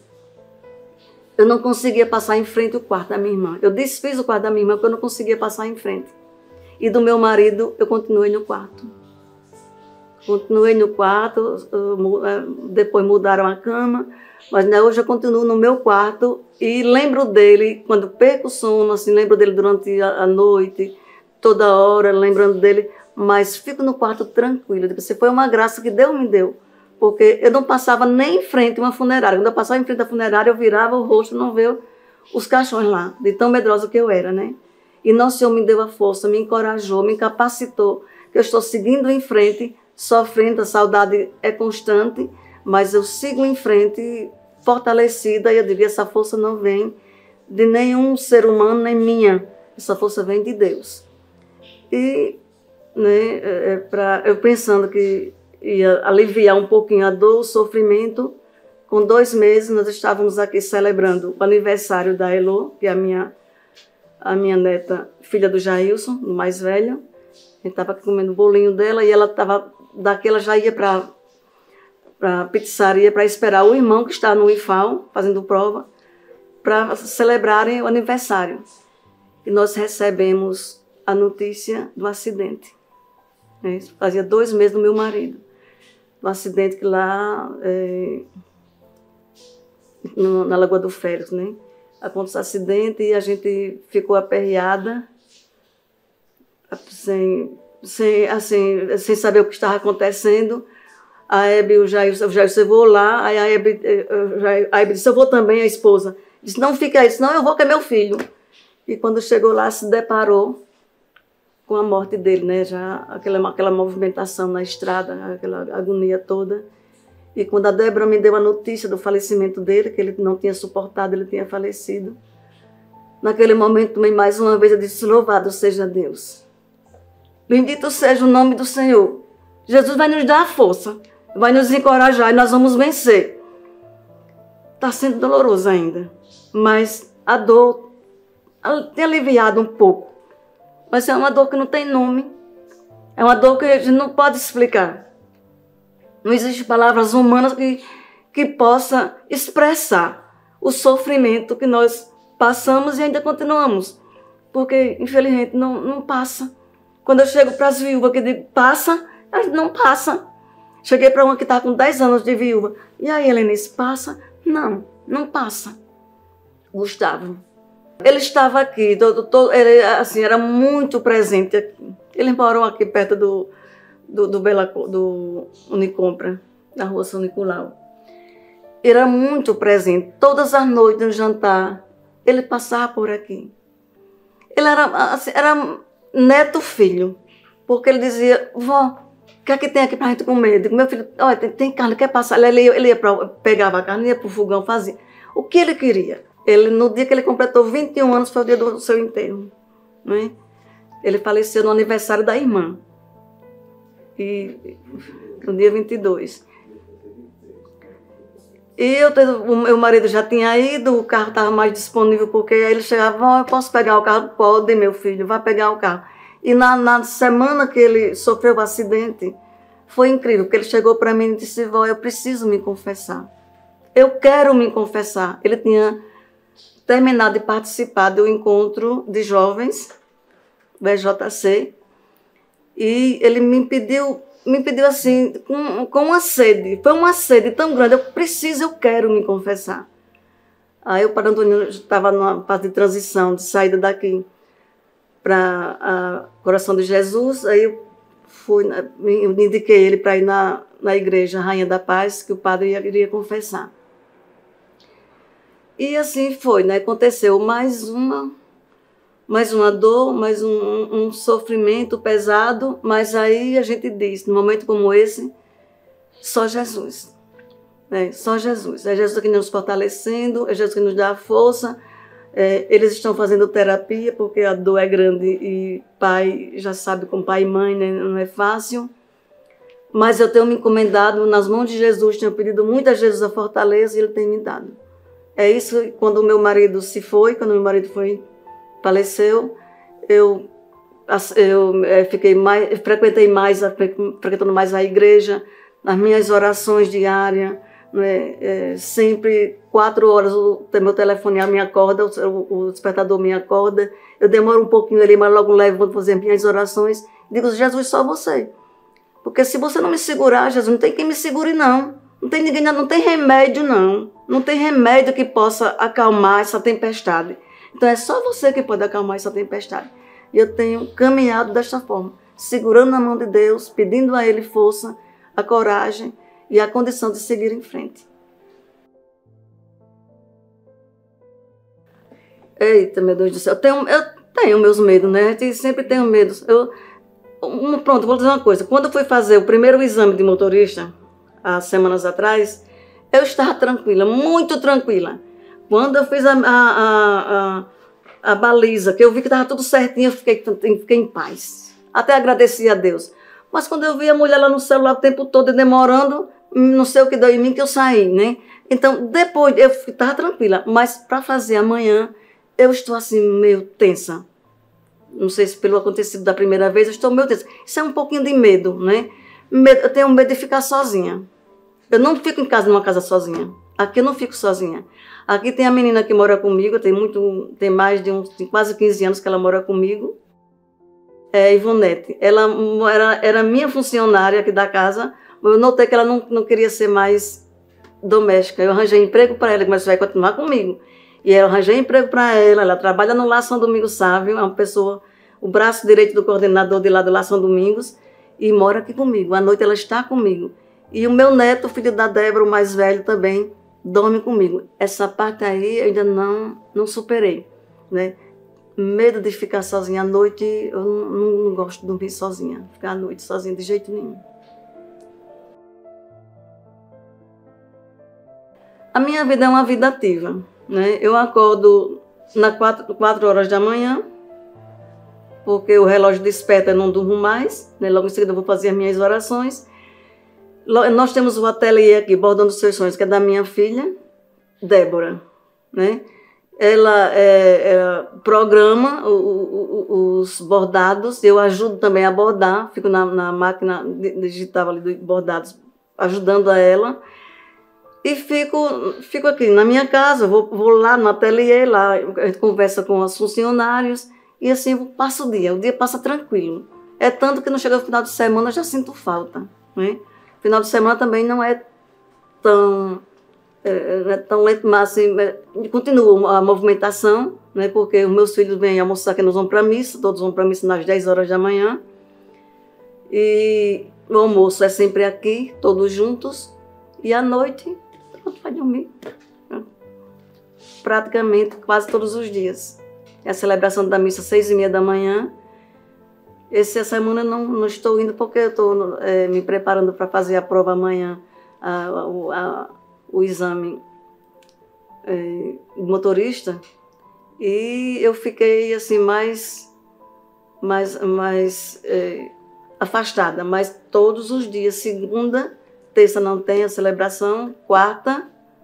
Eu não conseguia passar em frente o quarto da minha irmã. Eu desfiz o quarto da minha irmã porque eu não conseguia passar em frente. E do meu marido, eu continuei no quarto. Continuei no quarto, depois mudaram a cama, mas hoje eu continuo no meu quarto e lembro dele, quando perco o sono, assim, lembro dele durante a noite, toda hora, lembrando dele, mas fico no quarto tranquila. Você foi uma graça que Deus me deu. Porque eu não passava nem em frente a uma funerária. Quando eu passava em frente à funerária, eu virava o rosto, não via os caixões lá, de tão medrosa que eu era, né? E Nosso Senhor me deu a força, me encorajou, me capacitou, que eu estou seguindo em frente, sofrendo, a saudade é constante, mas eu sigo em frente, fortalecida, e eu digo, essa força não vem de nenhum ser humano, nem minha, essa força vem de Deus. E, né, eu pensando que ia aliviar um pouquinho a dor, o sofrimento. Com 2 meses, nós estávamos aqui celebrando o aniversário da Elo, que é a minha neta, filha do Jailson, o mais velho. A gente estava comendo o bolinho dela e ela estava daqui, ela já ia para a pizzaria para esperar o irmão que está no IFAL, fazendo prova, para celebrarem o aniversário. E nós recebemos a notícia do acidente. Fazia 2 meses do meu marido. um acidente que lá, na Lagoa do Félix, né? Aconteceu um acidente e a gente ficou aperreada, sem saber o que estava acontecendo. A Hebe e o Jair, eu vou lá, aí a Hebe disse, eu vou também, a esposa. Disse, não fica aí, senão eu vou, que é meu filho. E quando chegou lá, se deparou com a morte dele, né? Já aquela movimentação na estrada, aquela agonia toda. E quando a Débora me deu a notícia do falecimento dele, que ele não tinha suportado, ele tinha falecido, naquele momento, também, mais uma vez, eu disse, louvado seja Deus. Bendito seja o nome do Senhor. Jesus vai nos dar a força, vai nos encorajar e nós vamos vencer. Está sendo doloroso ainda, mas a dor tem aliviado um pouco. Mas é uma dor que não tem nome. É uma dor que a gente não pode explicar. Não existem palavras humanas que possa expressar o sofrimento que nós passamos e ainda continuamos. Porque, infelizmente, não passa. Quando eu chego para as viúvas que digo, passa, não passa. Cheguei para uma que está com 10 anos de viúva. E aí, Helenice, passa? Não passa. Gustavo. Ele estava aqui, ele, assim, era muito presente aqui. Ele morou aqui perto do Unicompra, na rua São Nicolau. Era muito presente. Todas as noites no jantar, ele passava por aqui. Ele era neto-filho, porque ele dizia, vó, o que é que tem aqui para a gente comer? Eu digo, meu filho, olha, tem carne, quer passar? Ele pegava a carne, ia para o fogão, fazia. O que ele queria? No dia que ele completou 21 anos, foi o dia do seu enterro. Né? Ele faleceu no aniversário da irmã. E no dia 22. E o meu marido já tinha ido, o carro estava mais disponível, porque aí ele chegava, eu posso pegar o carro? Pode, meu filho, vai pegar o carro. E na semana que ele sofreu o acidente, foi incrível, porque ele chegou para mim e disse, vó, eu preciso me confessar. Eu quero me confessar. Ele tinha terminado de participar do encontro de jovens, do EJC, e ele me pediu assim, com uma sede. Foi uma sede tão grande, eu quero me confessar. Aí o Padre Antônio estava numa fase de transição, de saída daqui para Coração de Jesus, aí eu me indiquei ele para ir na igreja Rainha da Paz, que o padre iria confessar. E assim foi, né? Aconteceu mais uma dor, mais um sofrimento pesado, mas aí a gente diz, num momento como esse, só Jesus. Né? Só Jesus. É Jesus que nos fortalecendo, é Jesus que nos dá a força. Eles estão fazendo terapia, porque a dor é grande e pai já sabe, com pai e mãe, né? Não é fácil. Mas eu tenho me encomendado nas mãos de Jesus, tenho pedido muito a Jesus a fortaleza e ele tem me dado. É isso, quando o meu marido faleceu, eu frequentando mais a igreja, nas minhas orações diárias, né, sempre 4 horas o meu telefone me acorda, o despertador me acorda, eu demoro um pouquinho ali, mas logo levo para fazer minhas orações, digo, Jesus, só você. Porque se você não me segurar, Jesus, não tem quem me segure, não. Não tem ninguém, não tem remédio, não. Não tem remédio que possa acalmar essa tempestade. Então é só você que pode acalmar essa tempestade. E eu tenho caminhado desta forma, segurando na mão de Deus, pedindo a Ele força, a coragem e a condição de seguir em frente. Eita, meu Deus do céu, eu tenho meus medos, né? Eu sempre tenho medos. Pronto, vou dizer uma coisa. Quando eu fui fazer o primeiro exame de motorista, há semanas atrás, eu estava tranquila, muito tranquila. Quando eu fiz a baliza, que eu vi que estava tudo certinho, eu fiquei em paz. Até agradeci a Deus. Mas quando eu vi a mulher lá no celular o tempo todo demorando, não sei o que deu em mim, que eu saí, né? Então, depois, eu estava tranquila. Mas para fazer amanhã, eu estou assim, meio tensa. Não sei se pelo acontecido da primeira vez, eu estou meio tensa. Isso é um pouquinho de medo, né? Eu tenho medo de ficar sozinha. Eu não fico em casa, numa casa sozinha. Aqui eu não fico sozinha. Aqui tem a menina que mora comigo, tem mais de quase 15 anos que ela mora comigo. É Ivonete. Ela era minha funcionária aqui da casa, Eu notei que ela não queria ser mais doméstica. Eu arranjei emprego para ela, mas vai continuar comigo. E eu arranjei emprego para ela. Ela trabalha no Lar São Domingos Sávio, é uma pessoa, o braço direito do coordenador de lá do Lar São Domingos, e mora aqui comigo. À noite ela está comigo. E o meu neto, filho da Débora, o mais velho também, dorme comigo. Essa parte aí eu ainda não superei, né? Medo de ficar sozinha à noite, eu não gosto de dormir sozinha, ficar à noite sozinha de jeito nenhum. A minha vida é uma vida ativa, né? Eu acordo nas 4 horas da manhã, porque o relógio desperta e não durmo mais, né? Logo em seguida eu vou fazer as minhas orações. Nós temos o ateliê aqui, Bordando Seus Sonhos, que é da minha filha, Débora, né? Ela programa os bordados, eu ajudo também a bordar, fico na máquina digital ali de bordados, ajudando a ela. E fico aqui na minha casa, vou lá no ateliê, lá a gente conversa com os funcionários, e assim passa o dia passa tranquilo. É tanto que não chega no final de semana, eu já sinto falta, né? Final de semana também não é tão lento, mas assim, continua a movimentação, né? Porque os meus filhos vêm almoçar, que nós vamos para a missa, todos vão para a missa nas 10 horas da manhã. E o almoço é sempre aqui, todos juntos, e à noite, pronto, vai dormir. Praticamente quase todos os dias. É a celebração da missa às 6h30 da manhã. Essa semana eu não estou indo porque eu estou me preparando para fazer a prova amanhã, o exame de motorista, e eu fiquei assim mais afastada, mas todos os dias, segunda, terça não tem a celebração, quarta,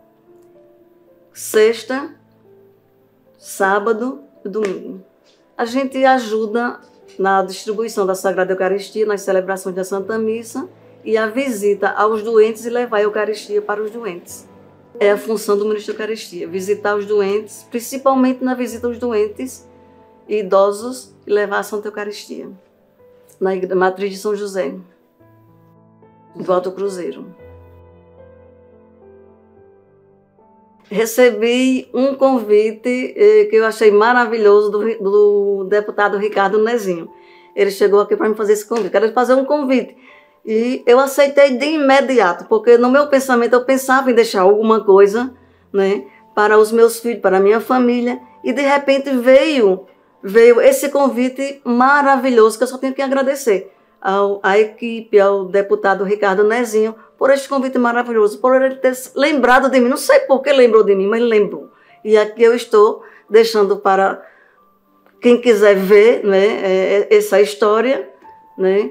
sexta, sábado e domingo. A gente ajuda na distribuição da Sagrada Eucaristia, nas celebrações da Santa Missa, e a visita aos doentes e levar a Eucaristia para os doentes. É a função do ministro da Eucaristia, visitar os doentes, principalmente na visita aos doentes e idosos, e levar a Santa Eucaristia, na matriz de São José, do Alto Cruzeiro. Recebi um convite que eu achei maravilhoso do deputado Ricardo Nezinho. Ele chegou aqui para me fazer esse convite. Quero fazer um convite. E eu aceitei de imediato, porque no meu pensamento eu pensava em deixar alguma coisa, né, para os meus filhos, para a minha família. E de repente veio esse convite maravilhoso, que eu só tenho que agradecer à equipe, ao deputado Ricardo Nezinho, por este convite maravilhoso, por ele ter lembrado de mim. Não sei por que lembrou de mim, mas ele lembrou. E aqui eu estou deixando para quem quiser ver, né, essa história, né,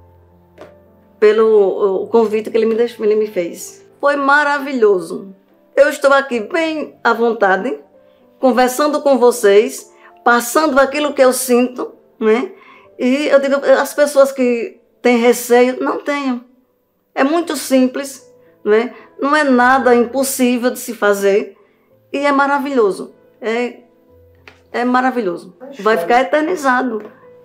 pelo convite que ele me fez. Foi maravilhoso. Eu estou aqui bem à vontade, conversando com vocês, passando aquilo que eu sinto, né? E eu digo, as pessoas que têm receio, não tenham. É muito simples, né? Não é nada impossível de se fazer e é maravilhoso. É maravilhoso. Vai ficar eternizado.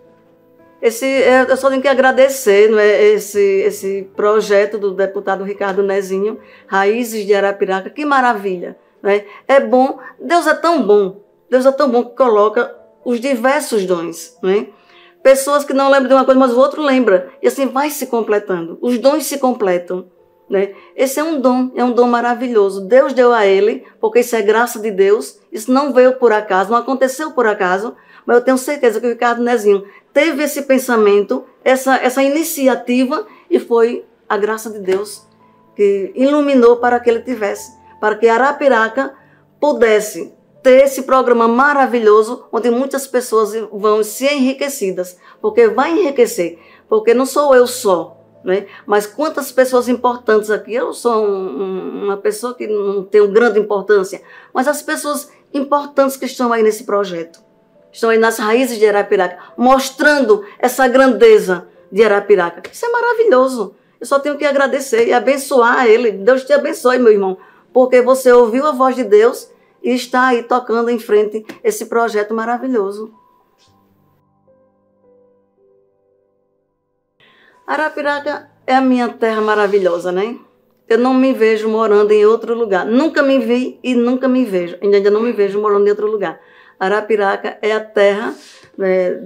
Eu só tenho que agradecer, não é, esse projeto do deputado Ricardo Nezinho, Raízes de Arapiraca, que maravilha. Né? É bom, Deus é tão bom que coloca os diversos dons. Né? Pessoas que não lembram de uma coisa, mas o outro lembra. E assim vai se completando. Os dons se completam. Né? Esse é um dom maravilhoso. Deus deu a ele, porque isso é graça de Deus. Isso não veio por acaso, não aconteceu por acaso. Mas eu tenho certeza que o Ricardo Nezinho teve esse pensamento, essa iniciativa, e foi a graça de Deus que iluminou para que ele tivesse, para que Arapiraca pudesse ter esse programa maravilhoso, onde muitas pessoas vão se enriquecidas, porque vai enriquecer, porque não sou eu só, né? Mas quantas pessoas importantes aqui, eu sou uma pessoa que não tenho grande importância, mas as pessoas importantes que estão aí nesse projeto, estão aí nas raízes de Arapiraca, mostrando essa grandeza de Arapiraca. Isso é maravilhoso. Eu só tenho que agradecer e abençoar ele. Deus te abençoe, meu irmão, porque você ouviu a voz de Deus e está aí tocando em frente esse projeto maravilhoso. Arapiraca é a minha terra maravilhosa, né? Eu não me vejo morando em outro lugar. Nunca me vi e nunca me vejo. Ainda não me vejo morando em outro lugar. Arapiraca é a terra, né,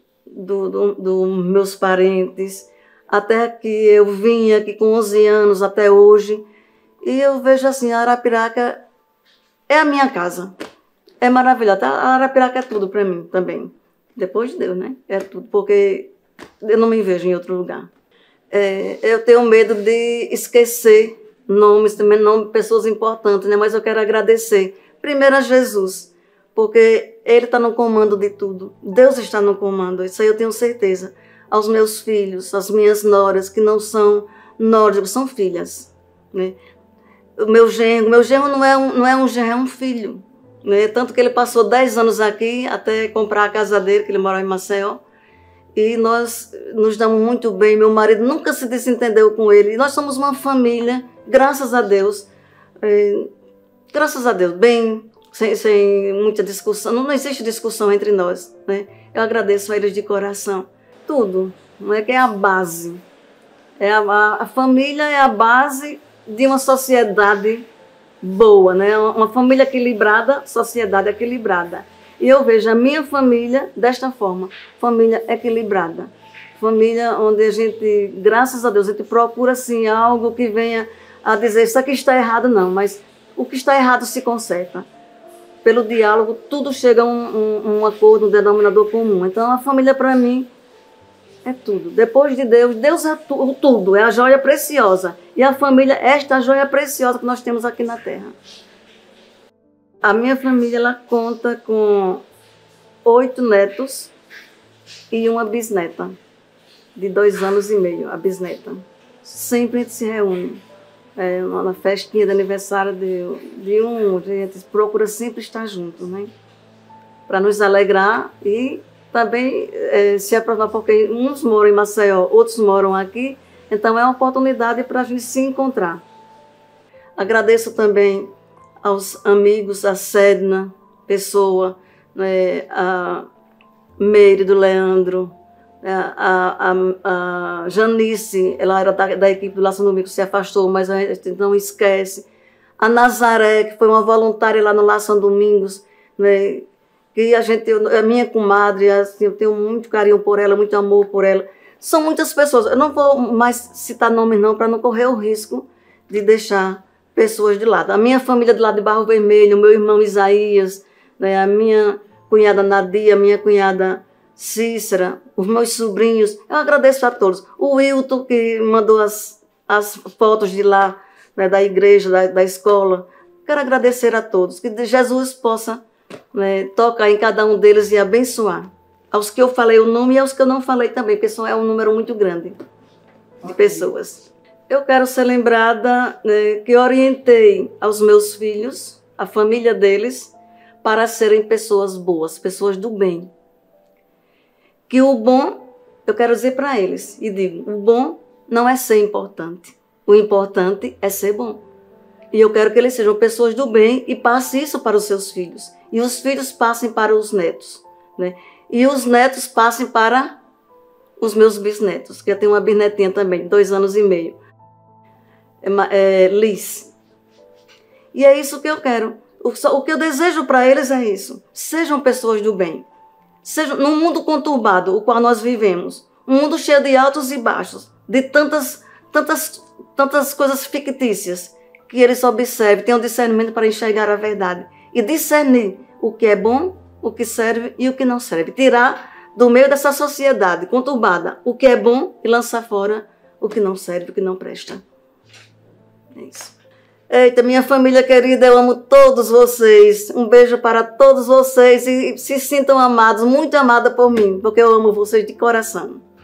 dos meus parentes, a terra que eu vim aqui com 11 anos até hoje. E eu vejo assim, a Arapiraca é a minha casa. É maravilhosa. A Arapiraca é tudo para mim também. Depois de Deus, né? É tudo, porque eu não me vejo em outro lugar. Eu tenho medo de esquecer nomes, também nomes de pessoas importantes, né? Mas eu quero agradecer primeiro a Jesus, porque Ele está no comando de tudo. Deus está no comando, isso aí eu tenho certeza. Aos meus filhos, às minhas noras, que não são noras, são filhas, né? O meu genro não é um genro, é um filho, né? Tanto que ele passou 10 anos aqui até comprar a casa dele, que ele mora em Maceió. E nós nos damos muito bem. Meu marido nunca se desentendeu com ele. E nós somos uma família, graças a Deus. Graças a Deus, bem, sem muita discussão. Não existe discussão entre nós, né? Eu agradeço a eles de coração. Tudo, não é que é a base. A família é a base de uma sociedade boa, né? Uma família equilibrada, sociedade equilibrada. E eu vejo a minha família desta forma, família equilibrada. Família onde a gente, graças a Deus, a gente procura assim, algo que venha a dizer isso aqui está errado, não, mas o que está errado se conserta. Pelo diálogo, tudo chega a um acordo, um denominador comum. Então, a família, para mim, é tudo. Depois de Deus, Deus é tudo, é a joia preciosa. E a família é esta joia preciosa que nós temos aqui na Terra. A minha família, ela conta com 8 netos e uma bisneta, de 2 anos e meio, a bisneta. Sempre a gente se reúne. Na festinha de aniversário de um, a gente procura sempre estar junto, né? Para nos alegrar e também se aprovar, porque uns moram em Maceió, outros moram aqui, então é uma oportunidade para a gente se encontrar. Agradeço também aos amigos, a Sedna Pessoa, né, a Meire do Leandro, a Janice, ela era da equipe do Laço do Mico, se afastou, mas a gente não esquece. A Nazaré, que foi uma voluntária lá no Laço São Domingos, né, que a minha comadre, assim, eu tenho muito carinho por ela, muito amor por ela. São muitas pessoas, eu não vou mais citar nomes não, para não correr o risco de deixar pessoas de lado. A minha família do lado de Barro Vermelho, o meu irmão Isaías, né, a minha cunhada Nadia, a minha cunhada Cícera, os meus sobrinhos, eu agradeço a todos. O Wilton, que mandou as fotos de lá, né, da igreja, da escola. Quero agradecer a todos, que Jesus possa, né, tocar em cada um deles e abençoar. Aos que eu falei o nome e aos que eu não falei também, porque é um número muito grande de pessoas. Eu quero ser lembrada, né, que orientei aos meus filhos, a família deles, para serem pessoas boas, pessoas do bem. Que o bom, eu quero dizer para eles, e digo, o bom não é ser importante. O importante é ser bom. E eu quero que eles sejam pessoas do bem e passe isso para os seus filhos. E os filhos passem para os netos, né? E os netos passem para os meus bisnetos, que eu tenho uma bisnetinha também, de 2 anos e meio. Liz. E é isso que eu quero. O que eu desejo para eles é isso. Sejam pessoas do bem. Sejam, num mundo conturbado, o qual nós vivemos, um mundo cheio de altos e baixos, de tantas coisas fictícias, que eles observem, tenham discernimento para enxergar a verdade e discernir o que é bom, o que serve e o que não serve. Tirar do meio dessa sociedade conturbada o que é bom e lançar fora o que não serve, o que não presta. É isso. Eita, minha família querida, eu amo todos vocês. Um beijo para todos vocês e se sintam amados, muito amados por mim, porque eu amo vocês de coração.